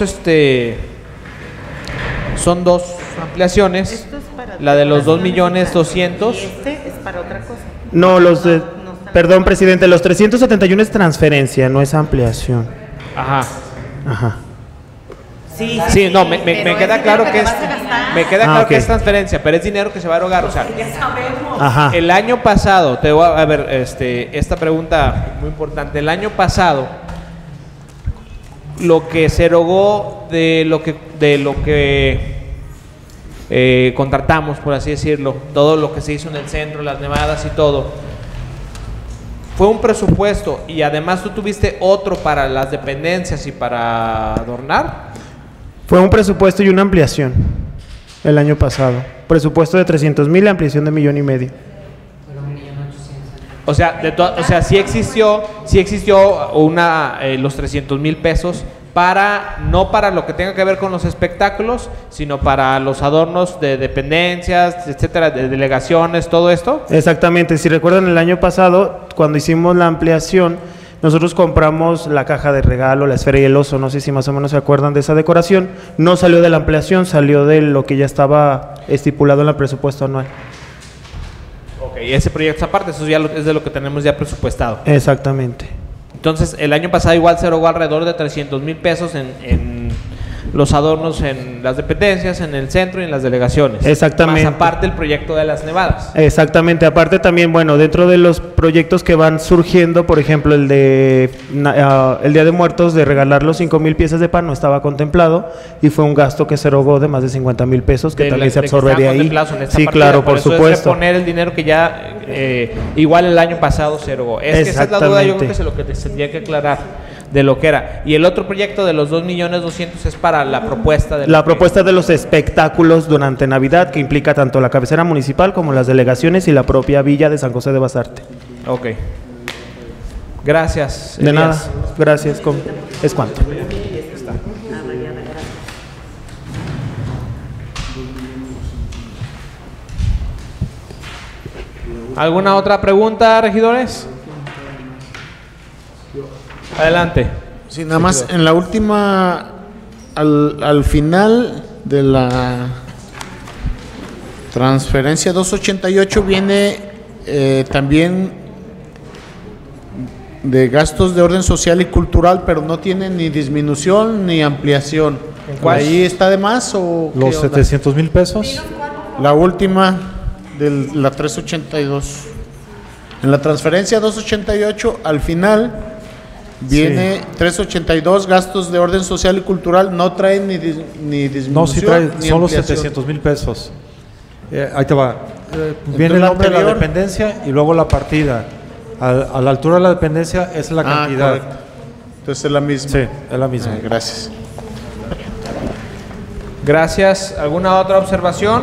ampliaciones. Esto es para La de los 2.200.000. y este es para otra cosa. No, perdón, presidente, los 371 es transferencia, no es ampliación. Ajá. Sí, No, me queda claro que es, que es transferencia, pero es dinero que se va a erogar, o sea. Ya sabemos. Ajá. El año pasado, te voy a ver, esta pregunta muy importante. El año pasado, lo que se erogó de lo que contratamos, por así decirlo, todo lo que se hizo en el centro, las nevadas y todo, fue un presupuesto y además tú tuviste otro para las dependencias y para adornar. Fue un presupuesto y una ampliación el año pasado. Presupuesto de 300,000, ampliación de 1,5 millones. O sea, sí existió los 300,000 pesos no para lo que tenga que ver con los espectáculos, sino para los adornos de dependencias, etcétera, de delegaciones, todo esto. Exactamente. Si recuerdan, el año pasado, cuando hicimos la ampliación, nosotros compramos la caja de regalo, la esfera y el oso. No sé si más o menos se acuerdan de esa decoración. No salió de la ampliación, salió de lo que ya estaba estipulado en el presupuesto anual. Ok, ese proyecto aparte, eso ya es de lo que tenemos ya presupuestado. Exactamente. Entonces, el año pasado igual se erogó alrededor de 300,000 pesos en los adornos en las dependencias, en el centro y en las delegaciones. Exactamente. Más aparte el proyecto de las nevadas. Exactamente. Aparte también, bueno, dentro de los proyectos que van surgiendo, por ejemplo, el Día de Muertos, de regalar los 5,000 piezas de pan, no estaba contemplado y fue un gasto que se erogó de más de 50,000 pesos que también se absorbería ahí. Sí, claro, por supuesto. Es poner el dinero que ya igual el año pasado se erogó. Es que esa es la duda, yo creo que es lo que te tendría que aclarar de lo que era. Y el otro proyecto de los 2,200,000 es para la propuesta de los espectáculos durante Navidad, que implica tanto la cabecera municipal como las delegaciones y la propia villa de San José de Basarte. Ok. Gracias, De Elías. nada. Gracias. ¿Es cuánto? ¿Alguna otra pregunta, regidores? Adelante. Sí, nada más en la última, al final de la transferencia 288 viene también de gastos de orden social y cultural, pero no tiene ni disminución ni ampliación. ¿En cuál? ¿Ahí está de más o qué Los onda? 700,000 pesos. La última de la 382. En la transferencia 288 al final viene 382 gastos de orden social y cultural, no trae ni disminución. No, sí trae, ni son los ampliación. 700,000 pesos. Ahí te va. Viene el la nombre de la anterior. dependencia y luego la partida. A la altura de la dependencia es la cantidad. Correcto. Entonces es la misma. Sí, es la misma. Gracias. Gracias. ¿Alguna otra observación?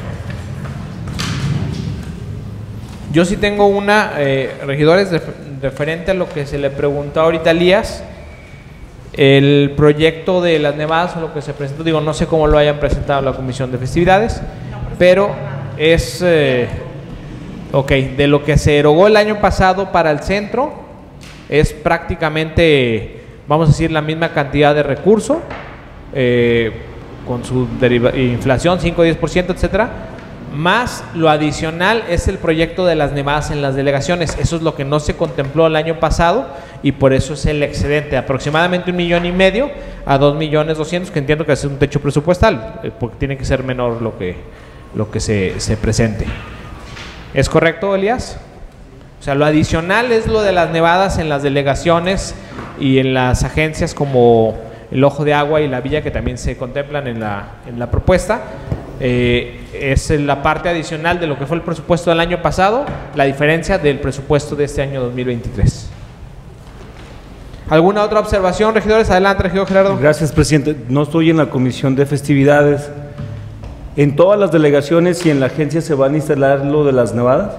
Yo sí tengo una, regidores, referente a lo que se le preguntó ahorita a Elías. El proyecto de las nevadas o lo que se presentó, digo, no sé cómo lo hayan presentado la Comisión de Festividades, pero es, ok, de lo que se erogó el año pasado para el centro, es prácticamente, vamos a decir, la misma cantidad de recurso, con su inflación, 5 o 10%, etcétera, más lo adicional es el proyecto de las nevadas en las delegaciones. Eso es lo que no se contempló el año pasado y por eso es el excedente, aproximadamente 1,5 millones a 2,200,000, que entiendo que es un techo presupuestal, porque tiene que ser menor lo que se presente. ¿Es correcto, Elías? O sea, lo adicional es lo de las nevadas en las delegaciones y en las agencias como el Ojo de Agua y la Villa, que también se contemplan en la propuesta, Es la parte adicional de lo que fue el presupuesto del año pasado, la diferencia del presupuesto de este año 2023. ¿Alguna otra observación, regidores? Adelante, regidor Gerardo. Gracias, presidente. No estoy en la comisión de festividades. ¿En todas las delegaciones y en la agencia se van a instalar lo de las nevadas?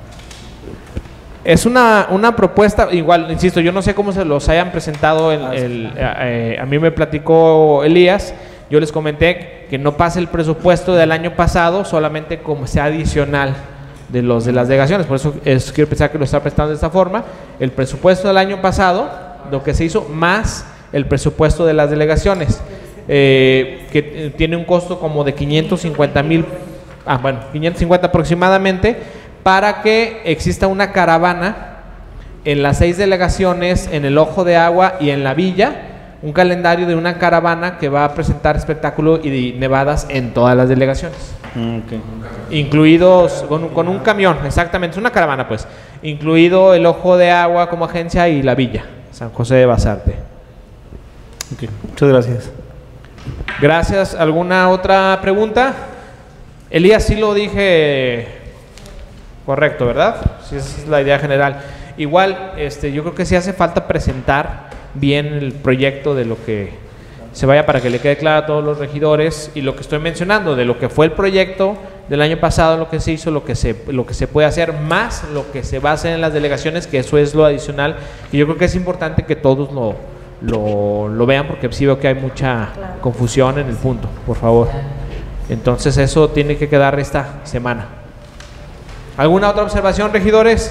Es una propuesta, igual, insisto, yo no sé cómo se los hayan presentado. A mí me platicó Elías, yo les comenté que no pase el presupuesto del año pasado, solamente como sea adicional de los de las delegaciones. Por eso quiero pensar que lo está presentando de esta forma. El presupuesto del año pasado, lo que se hizo, más el presupuesto de las delegaciones, que tiene un costo como de 550,000, 550 aproximadamente, para que exista una caravana en las 6 delegaciones, en el Ojo de Agua y en la Villa, un calendario de una caravana que va a presentar espectáculo y nevadas en todas las delegaciones. Okay. Incluidos con un camión, exactamente, es una caravana pues, incluido el Ojo de Agua como agencia y la Villa, San José de Basarte. Okay. Muchas gracias. Gracias. ¿Alguna otra pregunta? Elías, sí lo dije correcto, ¿verdad? Sí, esa es la idea general. Igual, yo creo que sí hace falta presentar bien el proyecto de lo que se vaya, para que le quede claro a todos los regidores, y lo que estoy mencionando, de lo que fue el proyecto del año pasado, lo que se hizo, lo que se puede hacer, más lo que se va a hacer en las delegaciones, que eso es lo adicional, y yo creo que es importante que todos lo vean, porque sí veo que hay mucha confusión en el punto, por favor. Entonces eso tiene que quedar esta semana. ¿Alguna otra observación, regidores?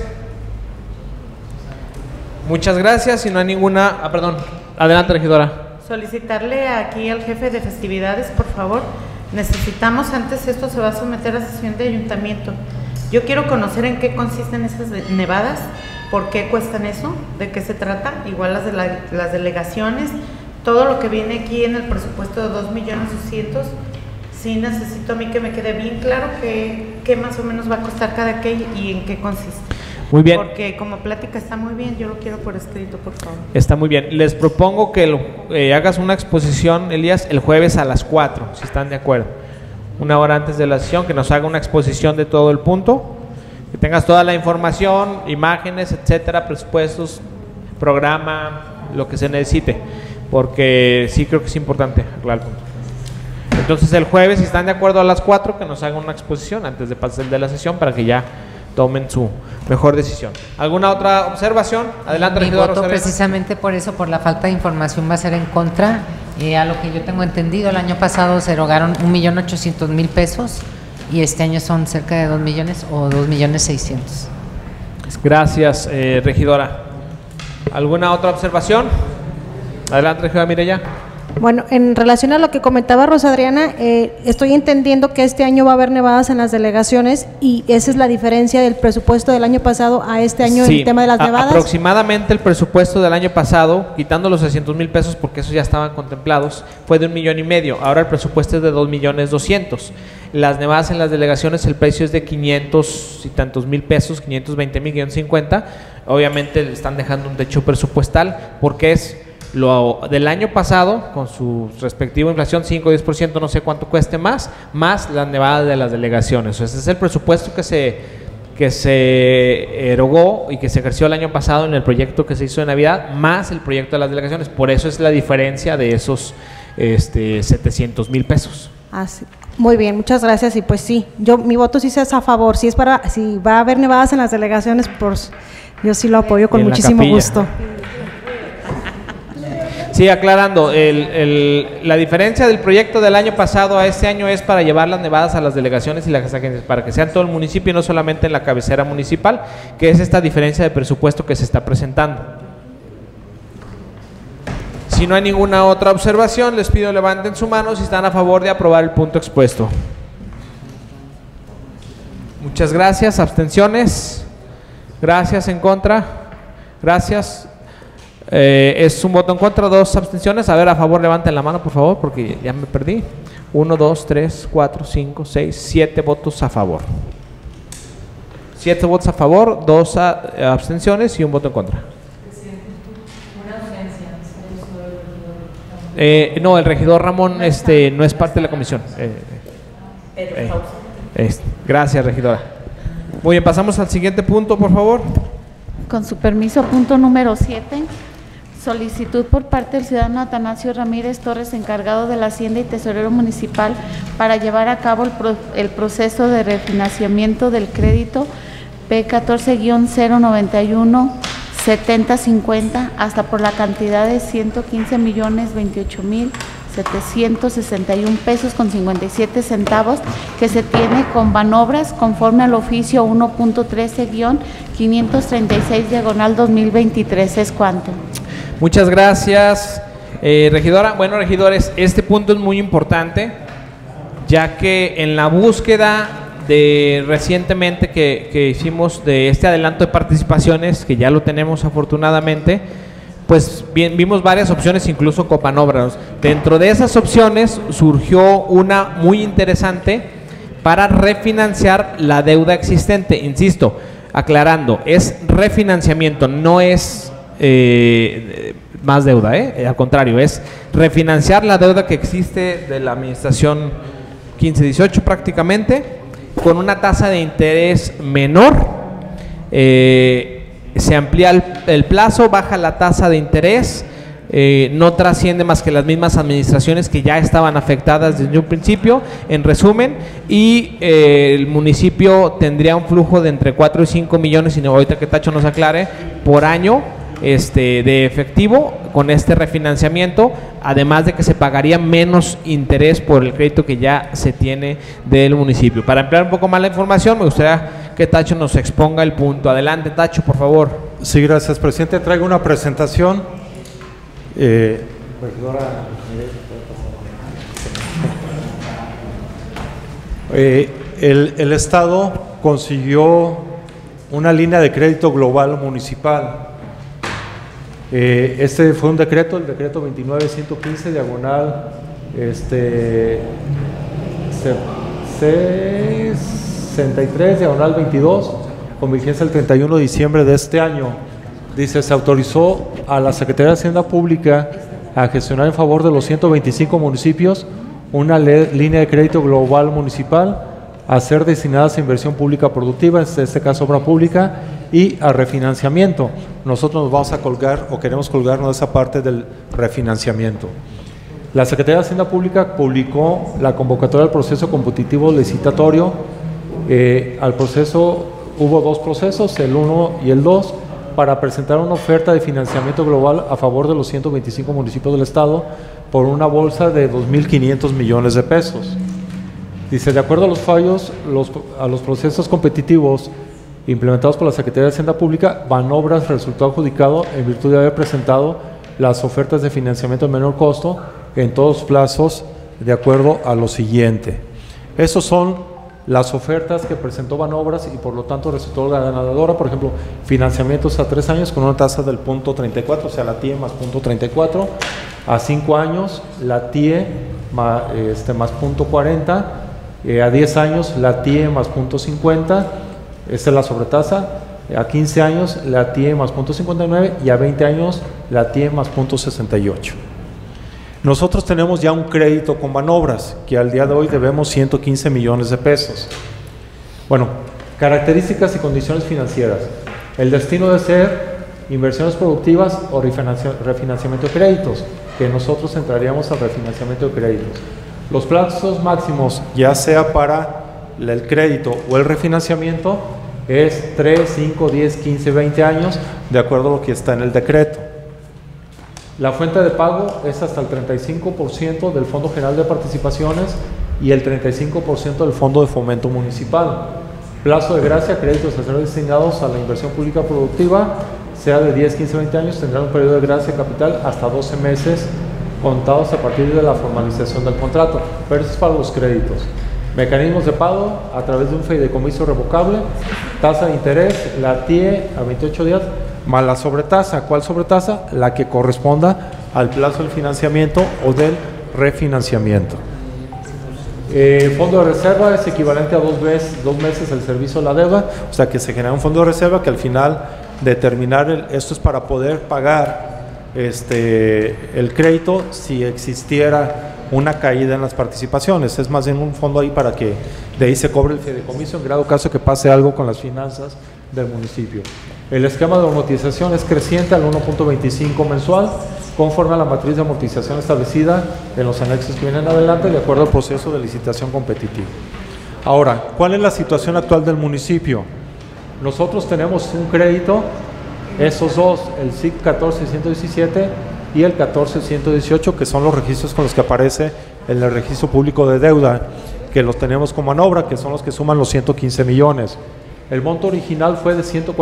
Muchas gracias. Si no hay ninguna... perdón. Adelante, regidora. Solicitarle aquí al jefe de festividades, por favor. Necesitamos, antes esto se va a someter a sesión de ayuntamiento. Yo quiero conocer en qué consisten esas nevadas, por qué cuestan eso, de qué se trata, igual las delegaciones, todo lo que viene aquí en el presupuesto de 2.200.000. Sí necesito a mí que me quede bien claro qué más o menos va a costar cada qué y en qué consiste. Muy bien. Porque como plática está muy bien, yo lo quiero por escrito, por favor. Está muy bien. Les propongo que hagas una exposición, Elías, el jueves a las 4, si están de acuerdo. Una hora antes de la sesión, que nos haga una exposición de todo el punto, que tengas toda la información, imágenes, etcétera, presupuestos, programa, lo que se necesite, porque sí creo que es importante aclarar el punto. Entonces el jueves, si están de acuerdo, a las 4, que nos hagan una exposición antes de pasar de la sesión, para que ya tomen su mejor decisión. ¿Alguna otra observación? Adelante, regidor. Mi voto precisamente por eso, por la falta de información, va a ser en contra. A lo que yo tengo entendido, el año pasado se erogaron 1.800.000 pesos y este año son cerca de 2 millones o 2.600.000. Gracias, regidora. ¿Alguna otra observación? Adelante, regidora Mireya. Bueno, en relación a lo que comentaba Rosa Adriana, estoy entendiendo que este año va a haber nevadas en las delegaciones y esa es la diferencia del presupuesto del año pasado a este año, sí, en el tema de las nevadas. Aproximadamente el presupuesto del año pasado, quitando los 600,000 pesos porque esos ya estaban contemplados, fue de 1,5 millones. Ahora el presupuesto es de 2,200,000. Las nevadas en las delegaciones, el precio es de 500 y tantos mil pesos, 520,000, 550. Obviamente le están dejando un techo presupuestal porque es lo del año pasado, con su respectiva inflación, 5 o 10%, no sé cuánto cueste más las nevadas de las delegaciones. Ese es el presupuesto que se erogó y que se ejerció el año pasado en el proyecto que se hizo de Navidad, más el proyecto de las delegaciones. Por eso es la diferencia de esos 700,000 pesos. Sí. Muy bien, muchas gracias. Y pues sí, mi voto sí es a favor. Si va a haber nevadas en las delegaciones, pues yo sí lo apoyo con muchísimo gusto. Sí, aclarando, la diferencia del proyecto del año pasado a este año es para llevar las nevadas a las delegaciones y las agencias, para que sean todo el municipio y no solamente en la cabecera municipal, que es esta diferencia de presupuesto que se está presentando. Si no hay ninguna otra observación, les pido levanten su mano si están a favor de aprobar el punto expuesto. Muchas gracias. ¿Abstenciones? Gracias. ¿En contra? Gracias. Es un voto en contra, 2 abstenciones. A ver, a favor levanten la mano, por favor, porque ya me perdí. 1, 2, 3, 4, 5, 6, 7 votos a favor. 7 votos a favor, 2 abstenciones y un voto en contra. No, el regidor Ramón no es parte de la comisión. Gracias, regidora. Muy bien, pasamos al siguiente punto, por favor. Con su permiso, punto número 7. Solicitud por parte del ciudadano Atanasio Ramírez Torres, encargado de la Hacienda y tesorero municipal, para llevar a cabo el proceso de refinanciamiento del crédito P14-091-7050 hasta por la cantidad de 115.028.761 pesos con 57 centavos que se tiene con Banobras conforme al oficio 1.13-536/2023. ¿Es cuánto? Muchas gracias, regidora. Bueno, regidores, este punto es muy importante, ya que en la búsqueda de recientemente que hicimos de este adelanto de participaciones, que ya lo tenemos afortunadamente, pues bien, vimos varias opciones, incluso con Banobras. Dentro de esas opciones surgió una muy interesante para refinanciar la deuda existente. Insisto, aclarando, es refinanciamiento, no es más deuda, al contrario, es refinanciar la deuda que existe de la administración 15-18 prácticamente, con una tasa de interés menor. Se amplía el plazo, baja la tasa de interés, no trasciende más que las mismas administraciones que ya estaban afectadas desde un principio, en resumen, y el municipio tendría un flujo de entre 4 y 5 millones, y ahorita que Tacho nos aclare, por año de efectivo con este refinanciamiento, además de que se pagaría menos interés por el crédito que ya se tiene del municipio. Para ampliar un poco más la información, me gustaría que Tacho nos exponga el punto. Adelante, Tacho, por favor. Sí, gracias, presidente. Traigo una presentación. Regidora, el Estado consiguió una línea de crédito global municipal. Este fue un decreto, el decreto 29-115, diagonal 63, diagonal 22, con vigencia el 31 de diciembre de este año. Dice, se autorizó a la Secretaría de Hacienda Pública a gestionar en favor de los 125 municipios una línea de crédito global municipal a ser destinadas a inversión pública productiva, en este caso obra pública, y a refinanciamiento. Nosotros nos vamos a colgar o queremos colgarnos de esa parte del refinanciamiento. La Secretaría de Hacienda Pública publicó la convocatoria del proceso competitivo licitatorio. Al proceso hubo dos procesos, el 1 y el 2, para presentar una oferta de financiamiento global a favor de los 125 municipios del Estado por una bolsa de 2.500 millones de pesos. Dice, de acuerdo a los fallos, a los procesos competitivos implementados por la Secretaría de Hacienda Pública, Banobras resultó adjudicado en virtud de haber presentado las ofertas de financiamiento de menor costo en todos los plazos de acuerdo a lo siguiente. Esos son las ofertas que presentó Banobras y por lo tanto resultó la ganadora. Por ejemplo, financiamientos a 3 años con una tasa del punto 34, o sea, la TIE más punto 34, a 5 años la TIE más punto 40, a 10 años la TIE más punto 50, esta es la sobretasa, a 15 años la TIE más punto 59 y a 20 años la TIE más punto 68. Nosotros tenemos ya un crédito con Banobras, que al día de hoy debemos 115 millones de pesos. Bueno, características y condiciones financieras. El destino de ser inversiones productivas o refinanciamiento de créditos, que nosotros entraríamos al refinanciamiento de créditos. Los plazos máximos, ya sea para el crédito o el refinanciamiento, es 3, 5, 10, 15, 20 años, de acuerdo a lo que está en el decreto. La fuente de pago es hasta el 35% del Fondo General de Participaciones y el 35% del Fondo de Fomento Municipal. Plazo de gracia, créditos a ser destinados a la inversión pública productiva, sea de 10, 15, 20 años, tendrán un periodo de gracia capital hasta 12 meses contados a partir de la formalización del contrato, pero eso es para los créditos. Mecanismos de pago a través de un fideicomiso revocable, tasa de interés, la TIE a 28 días, más la sobretasa. ¿Cuál sobretasa? La que corresponda al plazo del financiamiento o del refinanciamiento. Fondo de reserva es equivalente a 2 meses el servicio de la deuda, o sea que se genera un fondo de reserva que al final de terminar, esto es para poder pagar el crédito si existiera una caída en las participaciones. Es más bien un fondo ahí para que de ahí se cobre el fideicomiso en grado caso que pase algo con las finanzas del municipio. El esquema de amortización es creciente al 1.25 mensual, conforme a la matriz de amortización establecida en los anexos que vienen adelante, de acuerdo al proceso de licitación competitiva. Ahora, ¿cuál es la situación actual del municipio? Nosotros tenemos un crédito, esos dos, el SIC 14117 y el 14118, que son los registros con los que aparece en el registro público de deuda, que los tenemos como manobra, que son los que suman los 115 millones. El monto original fue de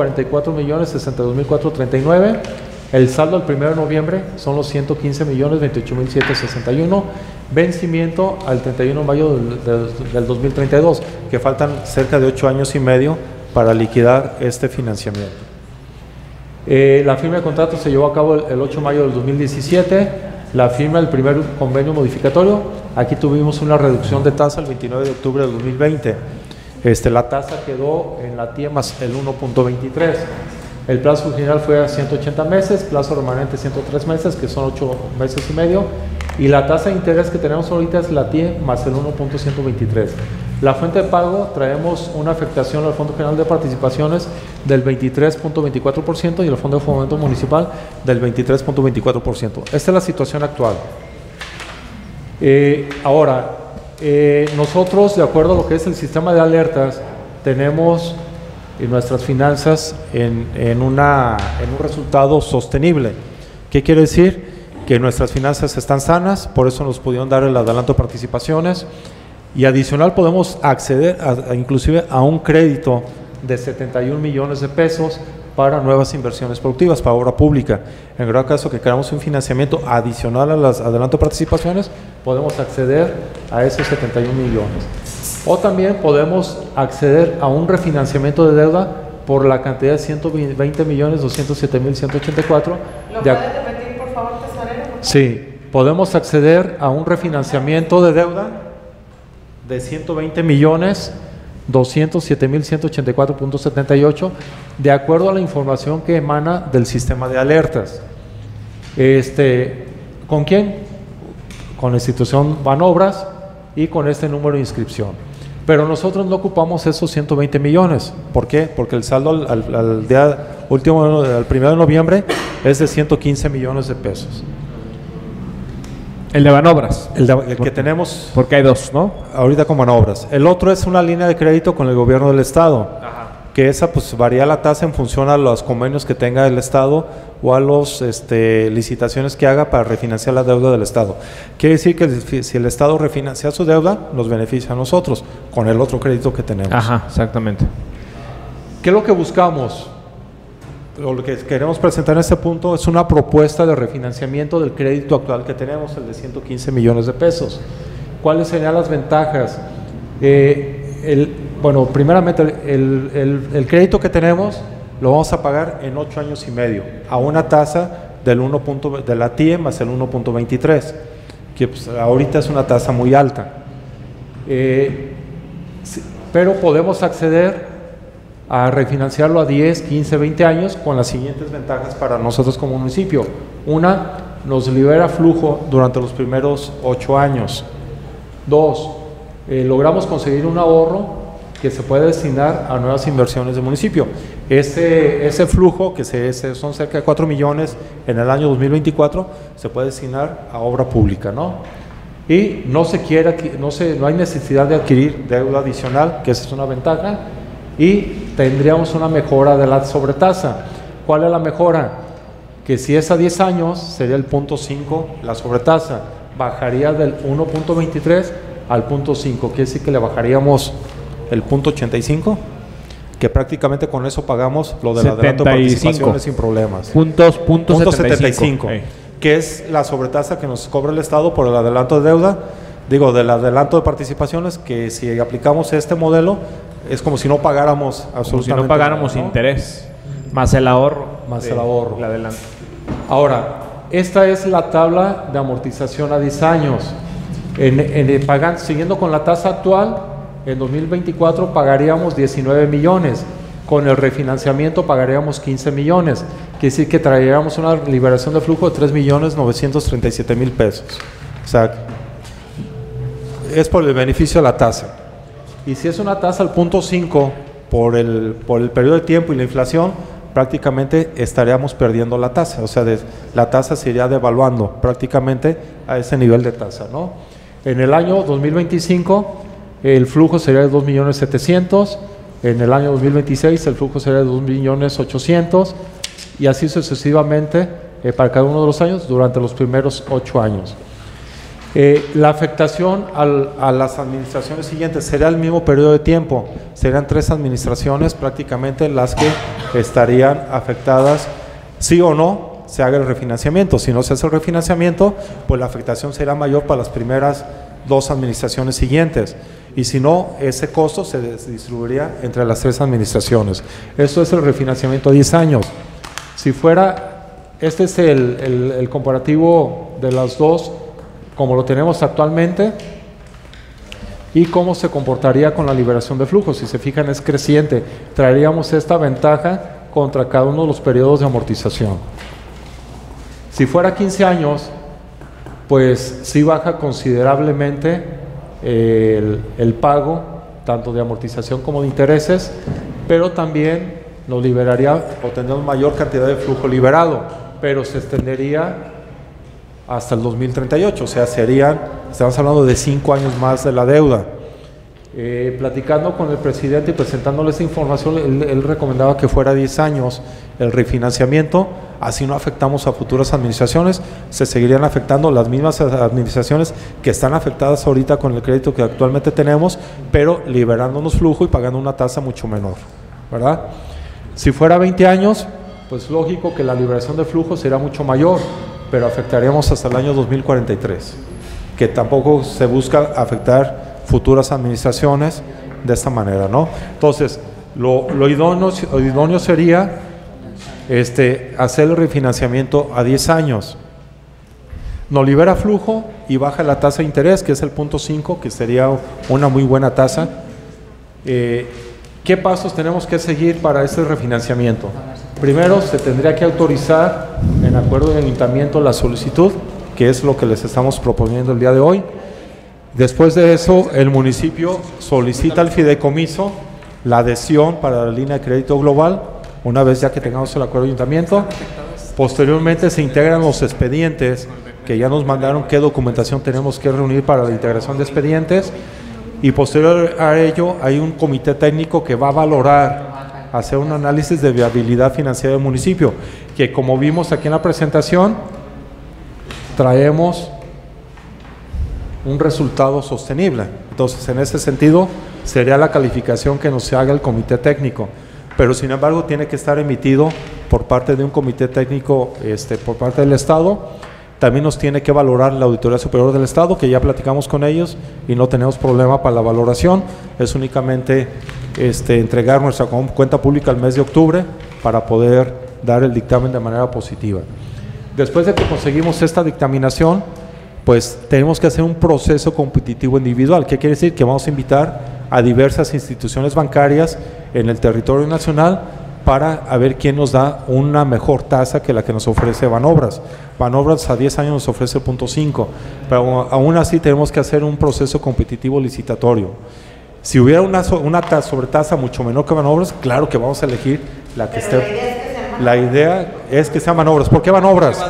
144.062.439. El saldo al 1 de noviembre son los 115.028.761. Vencimiento al 31 de mayo del 2032, que faltan cerca de 8 años y medio para liquidar este financiamiento. La firma de contrato se llevó a cabo el 8 de mayo del 2017. La firma del primer convenio modificatorio. Aquí tuvimos una reducción de tasa el 29 de octubre del 2020. La tasa quedó en la TIE más el 1.23. El plazo original fue a 180 meses, plazo remanente 103 meses, que son 8 meses y medio. Y la tasa de interés que tenemos ahorita es la TIE más el 1.123. La fuente de pago, traemos una afectación al Fondo General de Participaciones del 23.24% y el Fondo de Fomento Municipal del 23.24%. Esta es la situación actual. Ahora, nosotros, de acuerdo a lo que es el sistema de alertas, tenemos nuestras finanzas en un resultado sostenible. ¿Qué quiere decir? Que nuestras finanzas están sanas, por eso nos pudieron dar el adelanto de participaciones, y adicional podemos acceder inclusive a un crédito de 71 millones de pesos para nuevas inversiones productivas, para obra pública. En grado caso que queramos un financiamiento adicional a las adelanto de participaciones, podemos acceder a esos 71 millones. O también podemos acceder a un refinanciamiento de deuda por la cantidad de 120.207.184. ¿Lo puede repetir, por favor, tesorero? Sí, podemos acceder a un refinanciamiento de deuda de 120.207.184.78, de acuerdo a la información que emana del sistema de alertas. ¿Con quién? Con la institución Banobras y con este número de inscripción. Pero nosotros no ocupamos esos 120 millones. ¿Por qué? Porque el saldo al día último, al 1 de noviembre, es de 115 millones de pesos. El de Banobras. El que tenemos. Porque hay dos, ¿no? Ahorita con Banobras. El otro es una línea de crédito con el gobierno del Estado. Ajá. Que esa pues varía la tasa en función a los convenios que tenga el Estado o a las licitaciones que haga para refinanciar la deuda del Estado. Quiere decir que si el Estado refinancia su deuda, nos beneficia a nosotros con el otro crédito que tenemos. Ajá, exactamente. ¿Qué es lo que buscamos? Lo que queremos presentar en este punto es una propuesta de refinanciamiento del crédito actual que tenemos, el de 115 millones de pesos. ¿Cuáles serían las ventajas? Bueno, primeramente el crédito que tenemos lo vamos a pagar en 8 años y medio a una tasa de la TIE más el 1.23, que pues, ahorita es una tasa muy alta. Pero podemos acceder a refinanciarlo a 10, 15, 20 años con las siguientes ventajas para nosotros como municipio. Una, nos libera flujo durante los primeros 8 años. Dos, logramos conseguir un ahorro que se puede destinar a nuevas inversiones del municipio. Ese flujo, que son cerca de 4 millones en el año 2024, se puede destinar a obra pública, ¿no? Y no hay necesidad de adquirir deuda adicional, que esa es una ventaja, y tendríamos una mejora de la sobretasa. ¿Cuál es la mejora? Que si es a 10 años, sería el 0.5 la sobretasa, bajaría del 1.23 al 0.5, quiere decir que le bajaríamos el 0.85, que prácticamente con eso pagamos lo de la adelanto de participaciones sin problemas. Punto 75, que es la sobretasa que nos cobra el Estado por el adelanto de deuda, del adelanto de participaciones, que si aplicamos este modelo, es como si no pagáramos absolutamente como si no pagáramos nada, ¿no? Interés, más el ahorro. Más el ahorro. El adelanto. Ahora, esta es la tabla de amortización a 10 años. Siguiendo con la tasa actual, en 2024 pagaríamos 19 millones. Con el refinanciamiento pagaríamos 15 millones. Quiere decir que traeríamos una liberación de flujo de 3.937.000 pesos. O sea, es por el beneficio de la tasa. Y si es una tasa al 0.5 por el periodo de tiempo y la inflación, prácticamente estaríamos perdiendo la tasa, o sea, la tasa se iría devaluando prácticamente a ese nivel de tasa, ¿no? En el año 2025 el flujo sería de 2.700.000, en el año 2026 el flujo sería de 2.800.000 y así sucesivamente para cada uno de los años durante los primeros 8 años. La afectación a las administraciones siguientes será el mismo periodo de tiempo, serán 3 administraciones prácticamente las que estarían afectadas, sí o no se haga el refinanciamiento. Si no se hace el refinanciamiento, pues la afectación será mayor para las primeras 2 administraciones siguientes, y si no, ese costo se distribuiría entre las 3 administraciones. Esto es el refinanciamiento a 10 años. Si fuera, este es el comparativo de las dos como lo tenemos actualmente y cómo se comportaría con la liberación de flujos. Si se fijan, es creciente. Traeríamos esta ventaja contra cada uno de los periodos de amortización. Si fuera 15 años, pues sí baja considerablemente el pago, tanto de amortización como de intereses, pero también nos liberaría o tendríamos mayor cantidad de flujo liberado, pero se extendería hasta el 2038, o sea, estamos hablando de 5 años más de la deuda. Platicando con el presidente y presentándole esta información, él recomendaba que fuera 10 años el refinanciamiento, así no afectamos a futuras administraciones, se seguirían afectando las mismas administraciones que están afectadas ahorita con el crédito que actualmente tenemos, pero liberándonos flujo y pagando una tasa mucho menor, ¿verdad? Si fuera 20 años, pues lógico que la liberación de flujo será mucho mayor, pero afectaríamos hasta el año 2043, que tampoco se busca afectar futuras administraciones de esta manera, ¿no? Entonces, lo idóneo sería hacer el refinanciamiento a 10 años. Nos libera flujo y baja la tasa de interés, que es el 0.5, que sería una muy buena tasa. ¿Qué pasos tenemos que seguir para este refinanciamiento? Primero, se tendría que autorizar en acuerdo de ayuntamiento la solicitud, que es lo que les estamos proponiendo el día de hoy. Después de eso, el municipio solicita al fideicomiso la adhesión para la línea de crédito global, una vez ya que tengamos el acuerdo de ayuntamiento. Posteriormente se integran los expedientes, que ya nos mandaron qué documentación tenemos que reunir para la integración de expedientes, y posterior a ello hay un comité técnico que va a valorar, hacer un análisis de viabilidad financiera del municipio, que como vimos aquí en la presentación, traemos un resultado sostenible. Entonces, en ese sentido, sería la calificación que nos haga el comité técnico, pero sin embargo tiene que estar emitido por parte de un comité técnico, por parte del Estado. También nos tiene que valorar la Auditoría Superior del Estado, que ya platicamos con ellos y no tenemos problema para la valoración. Es únicamente entregar nuestra cuenta pública el mes de octubre para poder dar el dictamen de manera positiva. Después de que conseguimos esta dictaminación, pues tenemos que hacer un proceso competitivo individual. ¿Qué quiere decir? Que vamos a invitar a diversas instituciones bancarias en el territorio nacional para ver quién nos da una mejor tasa que la que nos ofrece Banobras. Banobras a 10 años nos ofrece 0.5, pero aún así tenemos que hacer un proceso competitivo licitatorio. Si hubiera una sobretasa mucho menor que Banobras, claro que vamos a elegir la que esté. La idea es que sea Banobras. ¿Por qué Banobras?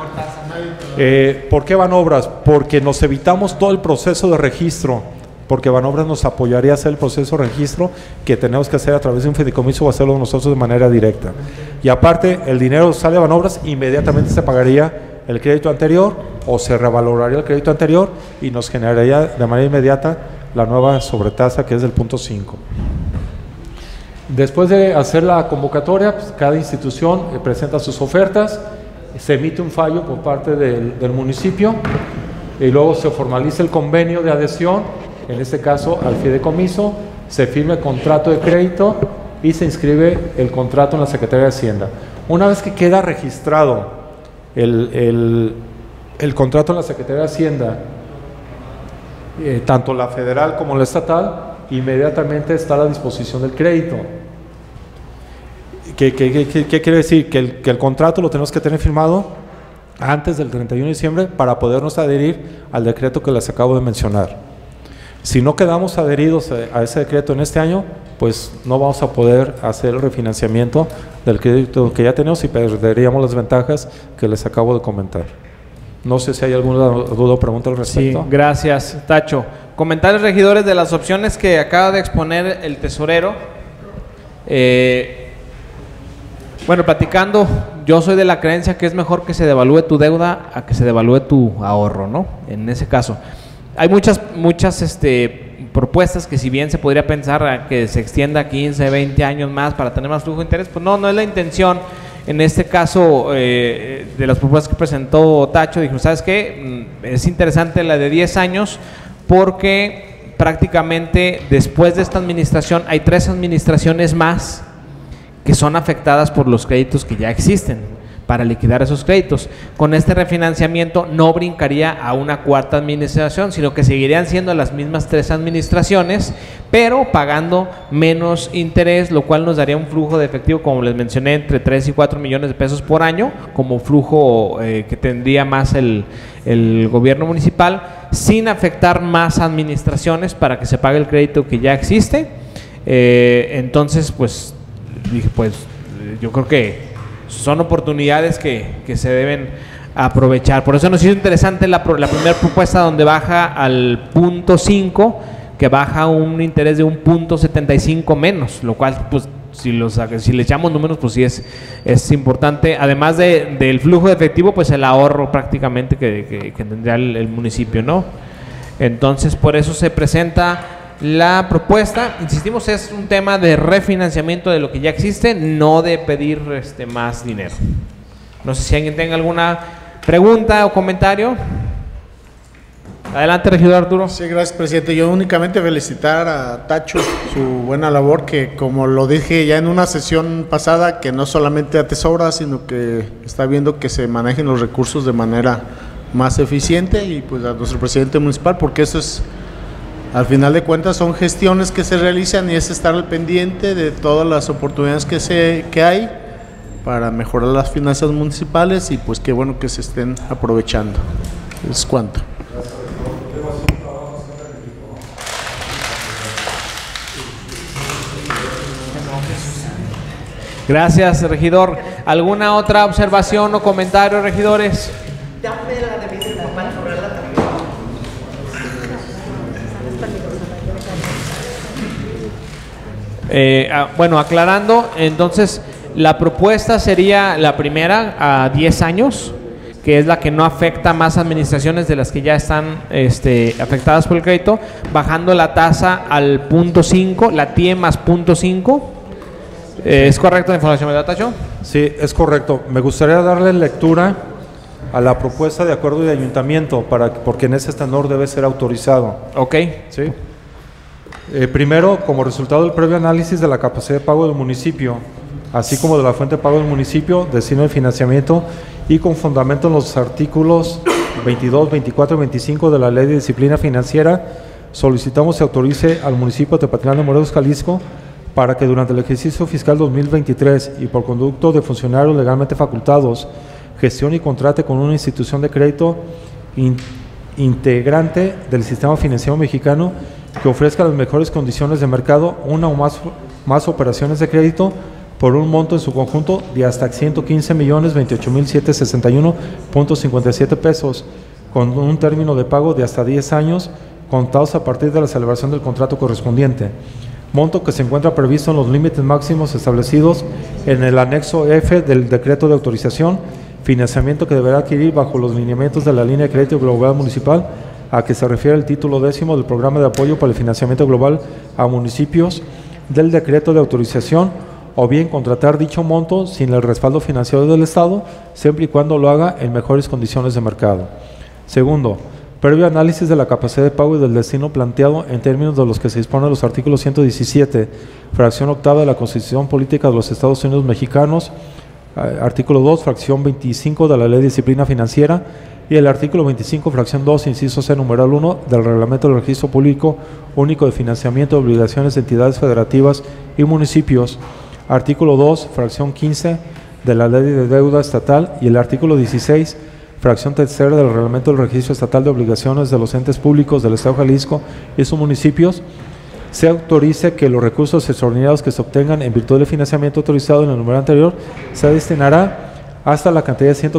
¿Por qué Banobras? Porque nos evitamos todo el proceso de registro, porque Banobras nos apoyaría a hacer el proceso de registro que tenemos que hacer a través de un fideicomiso o hacerlo nosotros de manera directa. Y aparte, el dinero sale a Banobras, inmediatamente se pagaría el crédito anterior o se revaloraría el crédito anterior y nos generaría de manera inmediata la nueva sobretasa, que es del 0.5. Después de hacer la convocatoria, pues, cada institución presenta sus ofertas, se emite un fallo por parte del municipio y luego se formaliza el convenio de adhesión, en este caso al fideicomiso, se firma el contrato de crédito y se inscribe el contrato en la Secretaría de Hacienda. Una vez que queda registrado el contrato en la Secretaría de Hacienda, tanto la federal como la estatal, inmediatamente está a la disposición del crédito. ¿Qué quiere decir? Que el contrato lo tenemos que tener firmado antes del 31 de diciembre para podernos adherir al decreto que les acabo de mencionar. Si no quedamos adheridos a ese decreto en este año, pues no vamos a poder hacer el refinanciamiento del crédito que ya tenemos y perderíamos las ventajas que les acabo de comentar. No sé si hay alguna duda o pregunta al respecto. Sí, gracias, Tacho. Comentarios, regidores, de las opciones que acaba de exponer el tesorero. Bueno, platicando, yo soy de la creencia que es mejor que se devalúe tu deuda a que se devalúe tu ahorro, ¿no? En ese caso. Hay muchas propuestas que, si bien se podría pensar a que se extienda 15, 20 años más para tener más flujo de interés, pues no es la intención. En este caso, de las propuestas que presentó Tacho, dijo, ¿sabes qué? Es interesante la de 10 años porque prácticamente después de esta administración hay 3 administraciones más que son afectadas por los créditos que ya existen para liquidar esos créditos. Con este refinanciamiento no brincaría a una 4ª administración, sino que seguirían siendo las mismas 3 administraciones, pero pagando menos interés, lo cual nos daría un flujo de efectivo, como les mencioné, entre 3 y 4 millones de pesos por año, como flujo que tendría más el gobierno municipal, sin afectar más administraciones para que se pague el crédito que ya existe. Entonces, pues, dije, pues, yo creo que son oportunidades que se deben aprovechar. Por eso nos hizo interesante la primera propuesta, donde baja al 0.5, que baja un interés de un 0.75 menos, lo cual, pues, si le echamos números, pues sí es importante. Además del flujo de efectivo, pues el ahorro prácticamente que tendría el municipio, ¿no? Entonces, por eso se presenta la propuesta. Insistimos, es un tema de refinanciamiento de lo que ya existe, no de pedir más dinero. No sé si alguien tenga alguna pregunta o comentario. Adelante, regidor Arturo. Sí, gracias, presidente. Yo únicamente felicitar a Tacho su buena labor, que como lo dije ya en una sesión pasada, que no solamente atesora, sino que está viendo que se manejen los recursos de manera más eficiente, y pues a nuestro presidente municipal, porque eso es, al final de cuentas, son gestiones que se realizan y es estar al pendiente de todas las oportunidades que hay para mejorar las finanzas municipales, y pues qué bueno que se estén aprovechando. Es cuanto. Gracias, regidor. ¿Alguna otra observación o comentario, regidores? Dame la de mi papá sobre la también. Bueno, aclarando, entonces la propuesta sería la primera a 10 años, que es la que no afecta más administraciones de las que ya están afectadas por el crédito, bajando la tasa al 0.5, la TIE más 0.5. ¿Es correcta la información, verdad, Tacho? Sí, es correcto. Me gustaría darle lectura a la propuesta de acuerdo de ayuntamiento, porque en ese tenor debe ser autorizado. Ok. Sí. Primero, como resultado del previo análisis de la capacidad de pago del municipio, así como de la fuente de pago del municipio, destino de financiamiento, y con fundamento en los artículos 22, 24 y 25 de la Ley de Disciplina Financiera, solicitamos se autorice al municipio de Tepatitlán de Morelos, Jalisco, para que durante el ejercicio fiscal 2023 y por conducto de funcionarios legalmente facultados, gestione y contrate con una institución de crédito integrante del sistema financiero mexicano que ofrezca las mejores condiciones de mercado, una o más operaciones de crédito por un monto en su conjunto de hasta 115,028,761.57 pesos, con un término de pago de hasta 10 años, contados a partir de la celebración del contrato correspondiente. Monto que se encuentra previsto en los límites máximos establecidos en el anexo F del decreto de autorización, financiamiento que deberá adquirir bajo los lineamientos de la línea de crédito global municipal a que se refiere el título 10º del programa de apoyo para el financiamiento global a municipios del decreto de autorización, o bien contratar dicho monto sin el respaldo financiero del Estado, siempre y cuando lo haga en mejores condiciones de mercado. Segundo, previo análisis de la capacidad de pago y del destino planteado en términos de los que se disponen los artículos 117, fracción octava de la Constitución Política de los Estados Unidos Mexicanos, artículo 2, fracción 25 de la Ley de Disciplina Financiera, y el artículo 25, fracción 2, inciso C, numeral 1 del Reglamento del Registro Público Único de Financiamiento de Obligaciones de Entidades Federativas y Municipios, artículo 2, fracción 15 de la Ley de Deuda Estatal, y el artículo 16 fracción tercera del Reglamento del Registro Estatal de Obligaciones de los Entes Públicos del Estado de Jalisco y sus municipios, se autorice que los recursos extraordinarios que se obtengan en virtud del financiamiento autorizado en el número anterior se destinará hasta la cantidad de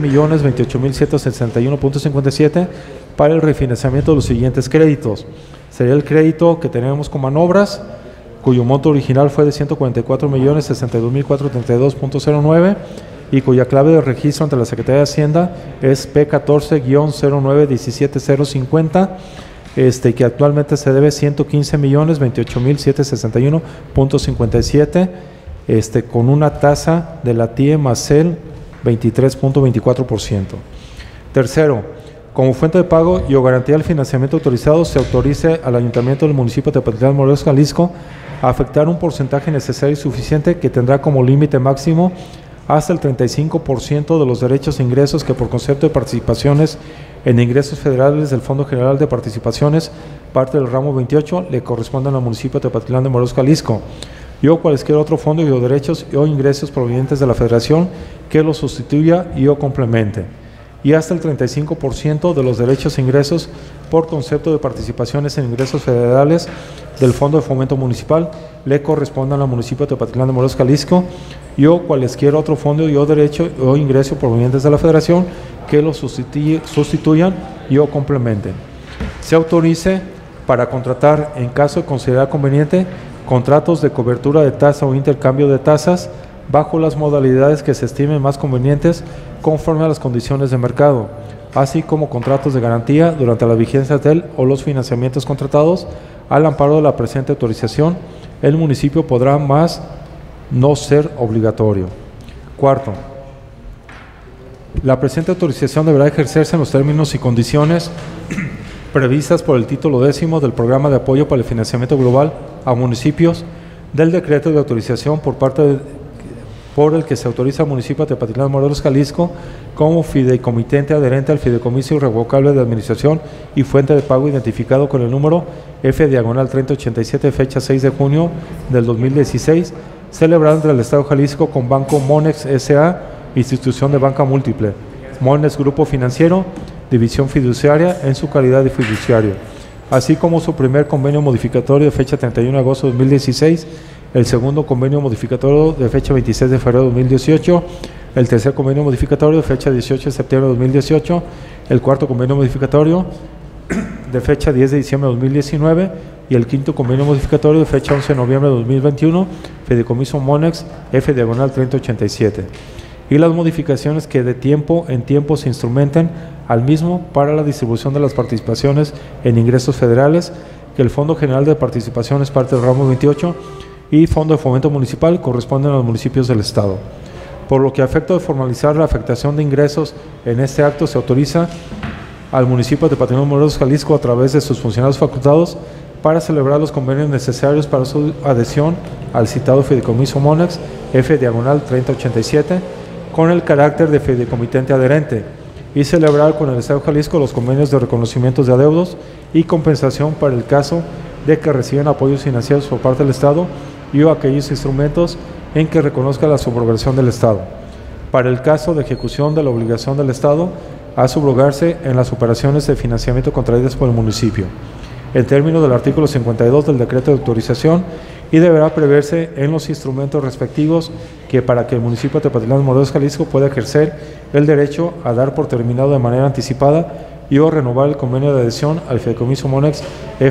115.028.161.57 para el refinanciamiento de los siguientes créditos. Sería el crédito que tenemos con manobras, cuyo monto original fue de 144.062.432.09 y cuya clave de registro ante la Secretaría de Hacienda es P14-09-17050, que actualmente se debe 115.028.761.57, con una tasa de la TIE más el 23.24%. Tercero, como fuente de pago y o garantía del financiamiento autorizado, se autorice al Ayuntamiento del municipio de Tepatitlán, Morelos, Jalisco, a afectar un porcentaje necesario y suficiente que tendrá como límite máximo hasta el 35% de los derechos e ingresos que por concepto de participaciones en ingresos federales del Fondo General de Participaciones, parte del ramo 28, le correspondan al municipio de Tepatitlán de Morelos, Jalisco, y o cualesquier otro fondo y o derechos o ingresos provenientes de la Federación que lo sustituya y o complemente, y hasta el 35% de los derechos e ingresos por concepto de participaciones en ingresos federales del Fondo de Fomento Municipal le correspondan al municipio de Tepatitlán de Morelos, Jalisco, y o cualesquier otro fondo y o derecho o ingreso provenientes de la Federación que lo sustituyan y o complementen. Se autorice para contratar, en caso de considerar conveniente, contratos de cobertura de tasa o intercambio de tasas bajo las modalidades que se estimen más convenientes conforme a las condiciones de mercado, así como contratos de garantía durante la vigencia del o los financiamientos contratados. Al amparo de la presente autorización, el municipio podrá más no ser obligatorio. Cuarto, la presente autorización deberá ejercerse en los términos y condiciones previstas por el título 10 del Programa de Apoyo para el Financiamiento Global a Municipios del Decreto de Autorización por el que se autoriza al municipio de Tepatitlán, Morelos, Jalisco, como fideicomitente adherente al Fideicomiso Irrevocable de Administración y fuente de pago identificado con el número F/3087, fecha 6 de junio del 2016, celebrado entre el Estado de Jalisco con Banco Monex S.A., institución de banca múltiple, Monex Grupo Financiero, división fiduciaria en su calidad de fiduciario, así como su primer convenio modificatorio de fecha 31 de agosto de 2016, el segundo convenio modificatorio de fecha 26 de febrero de 2018, el tercer convenio modificatorio de fecha 18 de septiembre de 2018, el cuarto convenio modificatorio de fecha 10 de diciembre de 2019 y el quinto convenio modificatorio de fecha 11 de noviembre de 2021, Fideicomiso Monex F/3087, y las modificaciones que de tiempo en tiempo se instrumenten al mismo para la distribución de las participaciones en ingresos federales que el Fondo General de Participaciones, parte del ramo 28, y Fondo de Fomento Municipal corresponden a los municipios del Estado. Por lo que a efecto de formalizar la afectación de ingresos en este acto, se autoriza al municipio de Tepatitlán, Morelos, Jalisco, a través de sus funcionarios facultados, para celebrar los convenios necesarios para su adhesión al citado Fideicomiso Monex F/3087 con el carácter de fideicomitente adherente, y celebrar con el Estado de Jalisco los convenios de reconocimientos de adeudos y compensación para el caso de que reciben apoyos financieros por parte del Estado y o aquellos instrumentos en que reconozca la subrogación del Estado. Para el caso de ejecución de la obligación del Estado a subrogarse en las operaciones de financiamiento contraídas por el municipio, en términos del artículo 52 del decreto de autorización, y deberá preverse en los instrumentos respectivos que para que el municipio de Tepatitlán, Morelos, Jalisco pueda ejercer el derecho a dar por terminado de manera anticipada y o renovar el convenio de adhesión al Fideicomiso Monex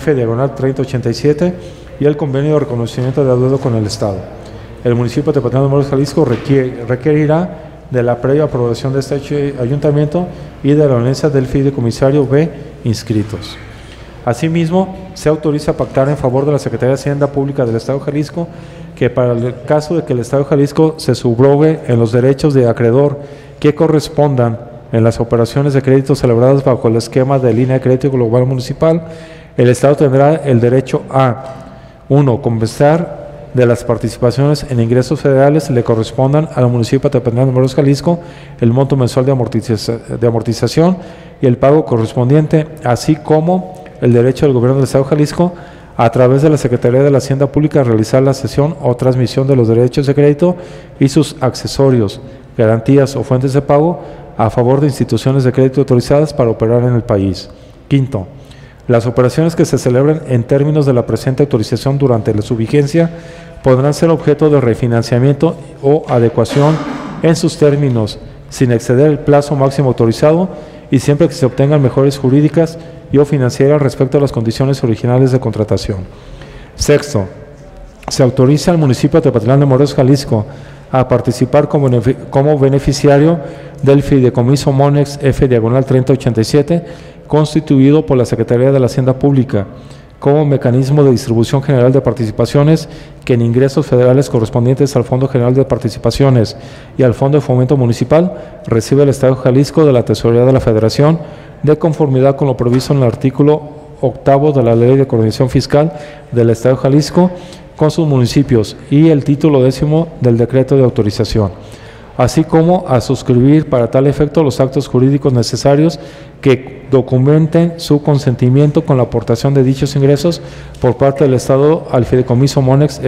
F/3087 y el convenio de reconocimiento de adeudo con el Estado. El municipio de Tepatitlán, Morelos, Jalisco requerirá de la previa aprobación de este ayuntamiento y de la anuencia del fideicomisario B inscritos. Asimismo, se autoriza a pactar en favor de la Secretaría de Hacienda Pública del Estado de Jalisco que para el caso de que el Estado de Jalisco se subrogue en los derechos de acreedor que correspondan en las operaciones de crédito celebradas bajo el esquema de línea de crédito global municipal, el Estado tendrá el derecho a 1. Compensar de las participaciones en ingresos federales le correspondan al municipio de Tepatitlán de Morelos, Jalisco, el monto mensual de amortización y el pago correspondiente, así como el derecho del gobierno del Estado de Jalisco, a través de la Secretaría de la Hacienda Pública, a realizar la cesión o transmisión de los derechos de crédito y sus accesorios, garantías o fuentes de pago a favor de instituciones de crédito autorizadas para operar en el país. Quinto, las operaciones que se celebren en términos de la presente autorización durante su vigencia podrán ser objeto de refinanciamiento o adecuación en sus términos, sin exceder el plazo máximo autorizado y siempre que se obtengan mejores jurídicas y o financieras respecto a las condiciones originales de contratación. Sexto, se autoriza al municipio de Tepatitlán de Morelos, Jalisco, a participar como beneficiario del Fideicomiso Monex F/3087, constituido por la Secretaría de la Hacienda Pública, como mecanismo de distribución general de participaciones que en ingresos federales correspondientes al Fondo General de Participaciones y al Fondo de Fomento Municipal recibe el Estado de Jalisco de la Tesorería de la Federación, de conformidad con lo previsto en el artículo 8 de la Ley de Coordinación Fiscal del Estado de Jalisco con sus municipios y el título 10º del decreto de autorización, así como a suscribir para tal efecto los actos jurídicos necesarios que documenten su consentimiento con la aportación de dichos ingresos por parte del Estado al Fideicomiso Monex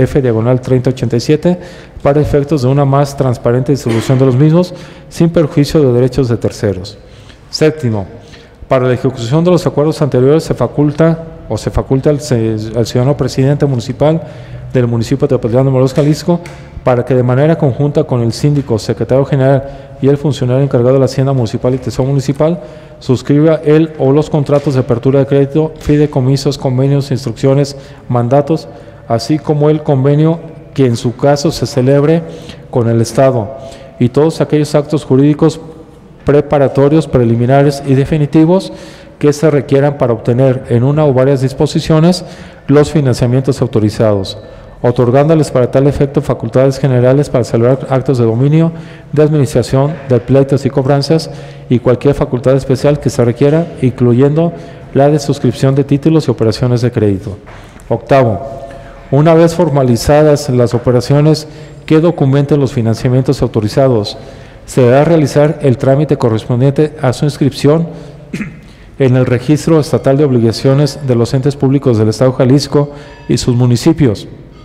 F/3087 para efectos de una más transparente distribución de los mismos sin perjuicio de derechos de terceros. Séptimo, para la ejecución de los acuerdos anteriores se faculta al ciudadano presidente municipal del municipio de Tepatitlán de Morelos, Jalisco, para que de manera conjunta con el síndico, secretario general y el funcionario encargado de la Hacienda Municipal y Tesoro Municipal, suscriba él o los contratos de apertura de crédito, fideicomisos, convenios, instrucciones, mandatos, así como el convenio que en su caso se celebre con el Estado, y todos aquellos actos jurídicos preparatorios, preliminares y definitivos que se requieran para obtener en una o varias disposiciones los financiamientos autorizados, otorgándoles para tal efecto facultades generales para celebrar actos de dominio, de administración de pleitos y cobranzas y cualquier facultad especial que se requiera, incluyendo la de suscripción de títulos y operaciones de crédito. Octavo, una vez formalizadas las operaciones que documenten los financiamientos autorizados, se deberá realizar el trámite correspondiente a su inscripción en el Registro Estatal de Obligaciones de los Entes Públicos del Estado de Jalisco y sus municipios,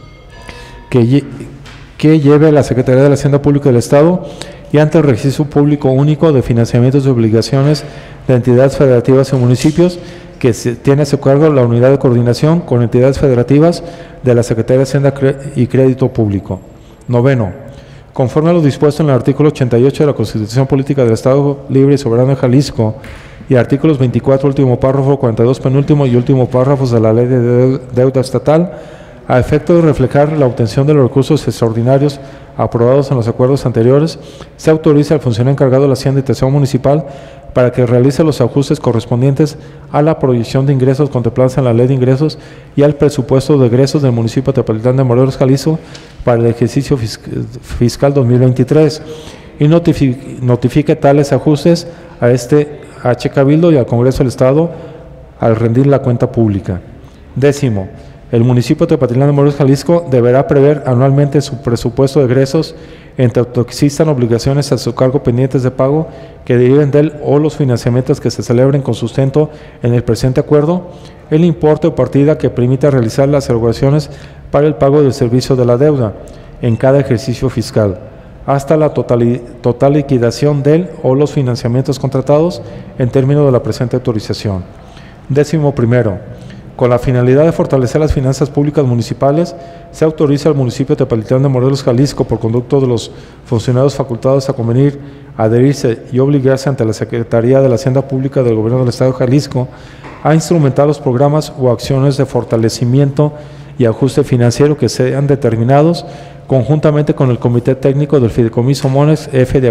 que lleve la Secretaría de la Hacienda Pública del Estado, y ante el Registro Público Único de Financiamientos y Obligaciones de entidades federativas y municipios, que tiene a su cargo la Unidad de Coordinación con entidades federativas de la Secretaría de Hacienda y Crédito Público. Noveno, conforme a lo dispuesto en el artículo 88 de la Constitución Política del Estado Libre y Soberano de Jalisco y artículos 24, último párrafo, 42, penúltimo y último párrafos de la Ley de Deuda Estatal, a efecto de reflejar la obtención de los recursos extraordinarios aprobados en los acuerdos anteriores, se autoriza al funcionario encargado de la Hacienda y Tesoro Municipal para que realice los ajustes correspondientes a la proyección de ingresos contemplados en la Ley de Ingresos y al presupuesto de egresos del municipio de Tepatitlán de Morelos, Jalisco, para el ejercicio fiscal 2023 y notifique tales ajustes a este H. Cabildo y al Congreso del Estado al rendir la cuenta pública. Décimo, el municipio de Tepatitlán de Morelos, Jalisco, deberá prever anualmente su presupuesto de egresos en tanto existan obligaciones a su cargo pendientes de pago que deriven de él o los financiamientos que se celebren con sustento en el presente acuerdo, el importe o partida que permita realizar las erogaciones para el pago del servicio de la deuda en cada ejercicio fiscal, hasta la total liquidación de él o los financiamientos contratados en términos de la presente autorización. Décimo primero, con la finalidad de fortalecer las finanzas públicas municipales, se autoriza al municipio de Tepatitlán de Morelos, Jalisco, por conducto de los funcionarios facultados a convenir, adherirse y obligarse ante la Secretaría de la Hacienda Pública del Gobierno del Estado de Jalisco a instrumentar los programas o acciones de fortalecimiento y ajuste financiero que sean determinados conjuntamente con el Comité Técnico del Fideicomiso Monex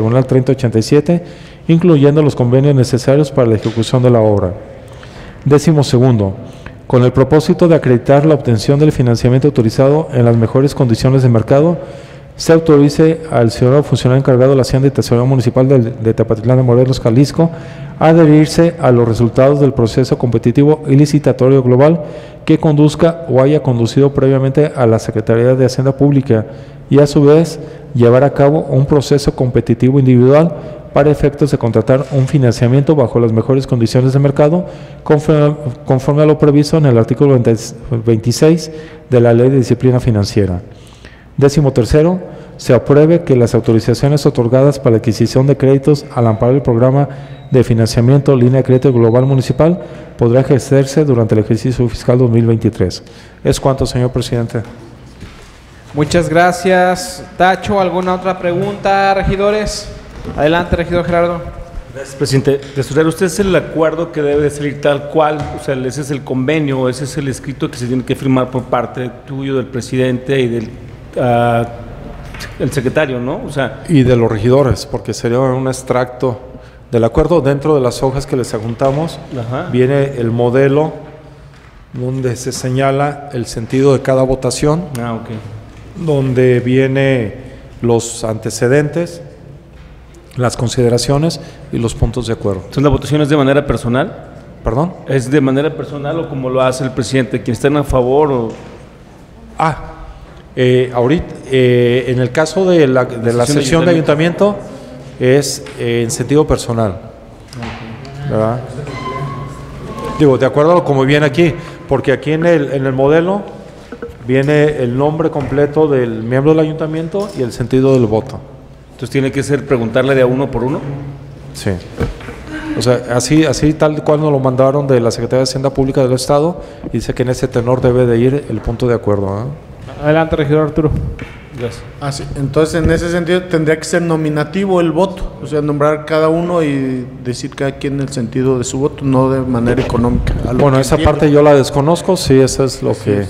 F/3087, incluyendo los convenios necesarios para la ejecución de la obra. Décimo segundo, con el propósito de acreditar la obtención del financiamiento autorizado en las mejores condiciones de mercado, se autorice al ciudadano funcionario encargado de la Hacienda y Tesorería Municipal de Tepatitlán de Morelos, Jalisco, a adherirse a los resultados del proceso competitivo y licitatorio global que conduzca o haya conducido previamente a la Secretaría de Hacienda Pública y a su vez llevar a cabo un proceso competitivo individual para efectos de contratar un financiamiento bajo las mejores condiciones de mercado, conforme a lo previsto en el artículo 26 de la Ley de Disciplina Financiera. Décimo tercero, se apruebe que las autorizaciones otorgadas para la adquisición de créditos al amparo del programa de financiamiento Línea de Crédito Global Municipal podrá ejercerse durante el ejercicio fiscal 2023. Es cuanto, señor presidente. Muchas gracias, Tacho. ¿Alguna otra pregunta, regidores? Adelante, regidor Gerardo. Gracias, presidente. Tesorero, ¿usted es el acuerdo que debe de salir tal cual? O sea, ese es el convenio, ese es el escrito que se tiene que firmar por parte tuyo, del presidente y del el secretario, ¿no? O sea, y de los regidores, porque sería un extracto del acuerdo. Dentro de las hojas que les adjuntamos viene el modelo donde se señala el sentido de cada votación, donde viene los antecedentes, las consideraciones y los puntos de acuerdo. ¿Entonces la votación es de manera personal? ¿Perdón? ¿Es de manera personal o como lo hace el presidente? ¿Quién está a favor o...? Ahorita, en el caso de la sesión de ayuntamiento es en sentido personal, ¿verdad? Digo, de acuerdo a como viene aquí, porque aquí en el modelo viene el nombre completo del miembro del ayuntamiento y el sentido del voto. Entonces tiene que ser preguntarle de a uno por uno. Sí. O sea, así tal cual nos lo mandaron de la Secretaría de Hacienda Pública del Estado, y dice que en ese tenor debe de ir el punto de acuerdo, ¿eh? Adelante, regidor Arturo. Gracias. Sí. Entonces, en ese sentido, tendría que ser nominativo el voto, o sea, nombrar cada uno y decir cada quien el sentido de su voto, no de manera económica. Bueno, esa parte yo la desconozco, sí, eso es lo que...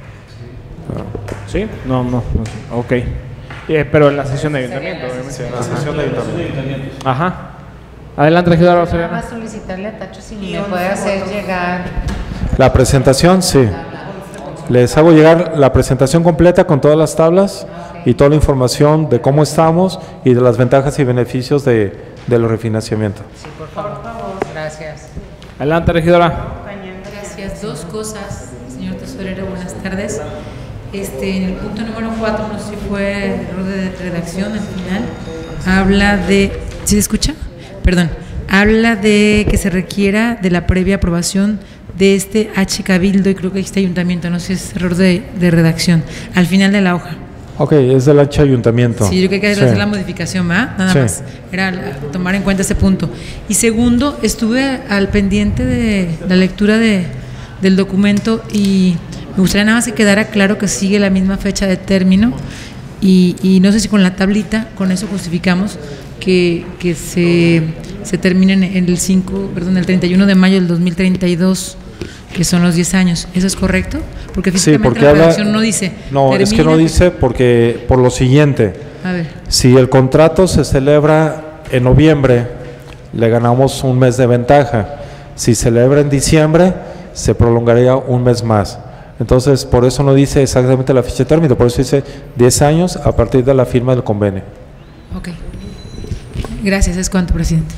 ¿Sí? No. Ok. Pero en la sesión de ayuntamiento, obviamente. Sí, en la sesión de ayuntamiento. Ajá. Adelante, regidora Rosariana. Nada más solicitarle a Tacho si me puede hacer llegar... La presentación, sí. Les hago llegar la presentación completa con todas las tablas y toda la información de cómo estamos y de las ventajas y beneficios del refinanciamiento. Sí, por favor. Gracias. Adelante, regidora. Gracias. Dos cosas, señor tesorero, buenas tardes. En el punto número 4, no sé si fue error de redacción al final, habla de... ¿Sí se escucha? Perdón. Habla de que se requiera de la previa aprobación de este H Cabildo y creo que este ayuntamiento, no sé si es error de redacción, al final de la hoja. Ok, es del H ayuntamiento. Sí, yo creo que hay que hacer la modificación, ¿va? Nada más, era tomar en cuenta ese punto. Y segundo, estuve al pendiente de la lectura del documento y me gustaría nada más que quedara claro que sigue la misma fecha de término y no sé si con la tablita, con eso justificamos que se terminen en el 31 de mayo del 2032, que son los 10 años. ¿Eso es correcto? Porque físicamente la redacción no dice. No, es que no dice porque por lo siguiente. A ver. Si el contrato se celebra en noviembre, le ganamos un mes de ventaja. Si se celebra en diciembre, se prolongaría un mes más. Entonces, por eso no dice exactamente la fecha de término, por eso dice 10 años a partir de la firma del convenio. Ok. Gracias, es cuanto, presidente.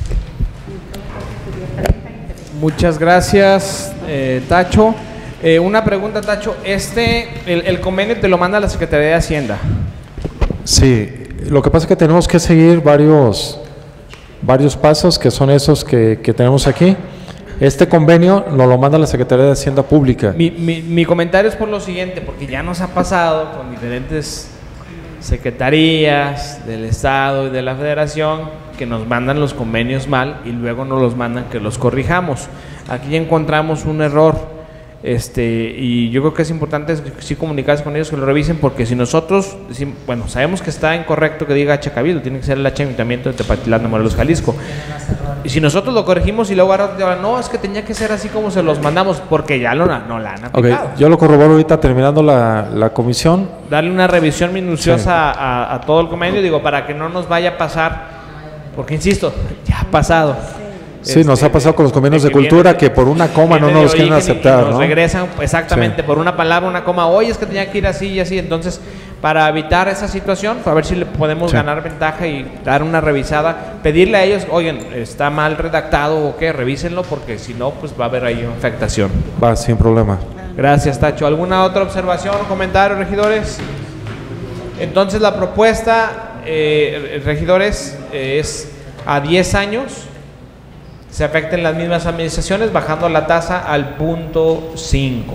Muchas gracias, Tacho. Una pregunta, Tacho. El convenio te lo manda la Secretaría de Hacienda. Sí, lo que pasa es que tenemos que seguir varios pasos, que son esos que tenemos aquí. Este convenio nos lo manda la Secretaría de Hacienda Pública. Mi comentario es por lo siguiente, porque ya nos ha pasado con diferentes secretarías del Estado y de la Federación que nos mandan los convenios mal y luego nos los mandan que los corrijamos. Aquí ya encontramos un error, y yo creo que es importante sí comunicarse con ellos, que lo revisen, porque si nosotros decimos, bueno, sabemos que está incorrecto que diga H Cabildo, tiene que ser el H Ayuntamiento de Tepatitlán de Morelos, Jalisco, y si nosotros lo corregimos y luego ahora no, es que tenía que ser así como se los mandamos, porque ya no la han aplicado. Okay, yo lo corroboro ahorita terminando la comisión. Darle una revisión minuciosa a todo el convenio, digo, para que no nos vaya a pasar, porque insisto, ya ha pasado. Sí, nos ha pasado con los convenios de cultura que por una coma no nos los quieren aceptar, nos ¿no? regresan exactamente por una palabra, una coma. Oye, es que tenía que ir así y así. Entonces, para evitar esa situación, a ver si le podemos ganar ventaja y dar una revisada, pedirle a ellos, oigan, está mal redactado o qué, revísenlo, porque si no, pues va a haber ahí una afectación. Va, sin problema. Gracias, Tacho. ¿Alguna otra observación o comentario, regidores? Entonces, la propuesta, regidores, es a 10 años. Se afecten las mismas administraciones, bajando la tasa al 0.5.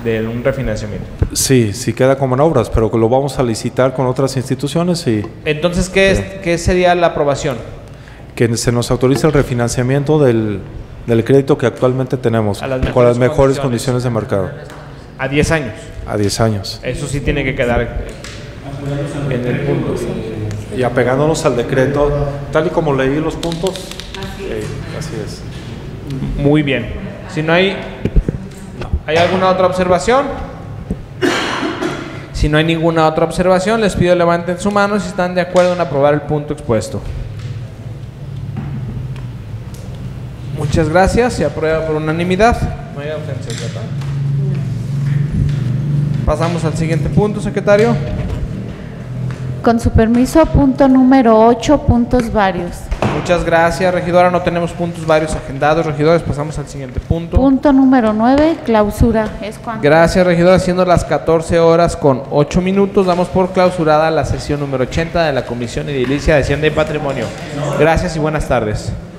de un refinanciamiento. Sí, sí queda como en obras, pero lo vamos a licitar con otras instituciones y... Entonces, ¿qué sería la aprobación? Que se nos autorice el refinanciamiento del crédito que actualmente tenemos, con las mejores condiciones de mercado. ¿A 10 años? A 10 años. Eso sí tiene que quedar en el punto. Y apegándonos al decreto, tal y como leí los puntos, así es. Muy bien. Si no ¿hay alguna otra observación? Si no hay ninguna otra observación, les pido levanten su mano si están de acuerdo en aprobar el punto expuesto. Muchas gracias. Se aprueba por unanimidad. No hay ausencias, ¿verdad? Pasamos al siguiente punto, secretario. Con su permiso, punto número 8, puntos varios. Muchas gracias, regidora. No tenemos puntos varios agendados. Regidores, pasamos al siguiente punto. Punto número 9, clausura. ¿Es cuánto? Gracias, regidora. Siendo las 14 horas con 8 minutos, damos por clausurada la sesión número 80 de la Comisión Edilicia de Hacienda y Patrimonio. Gracias y buenas tardes.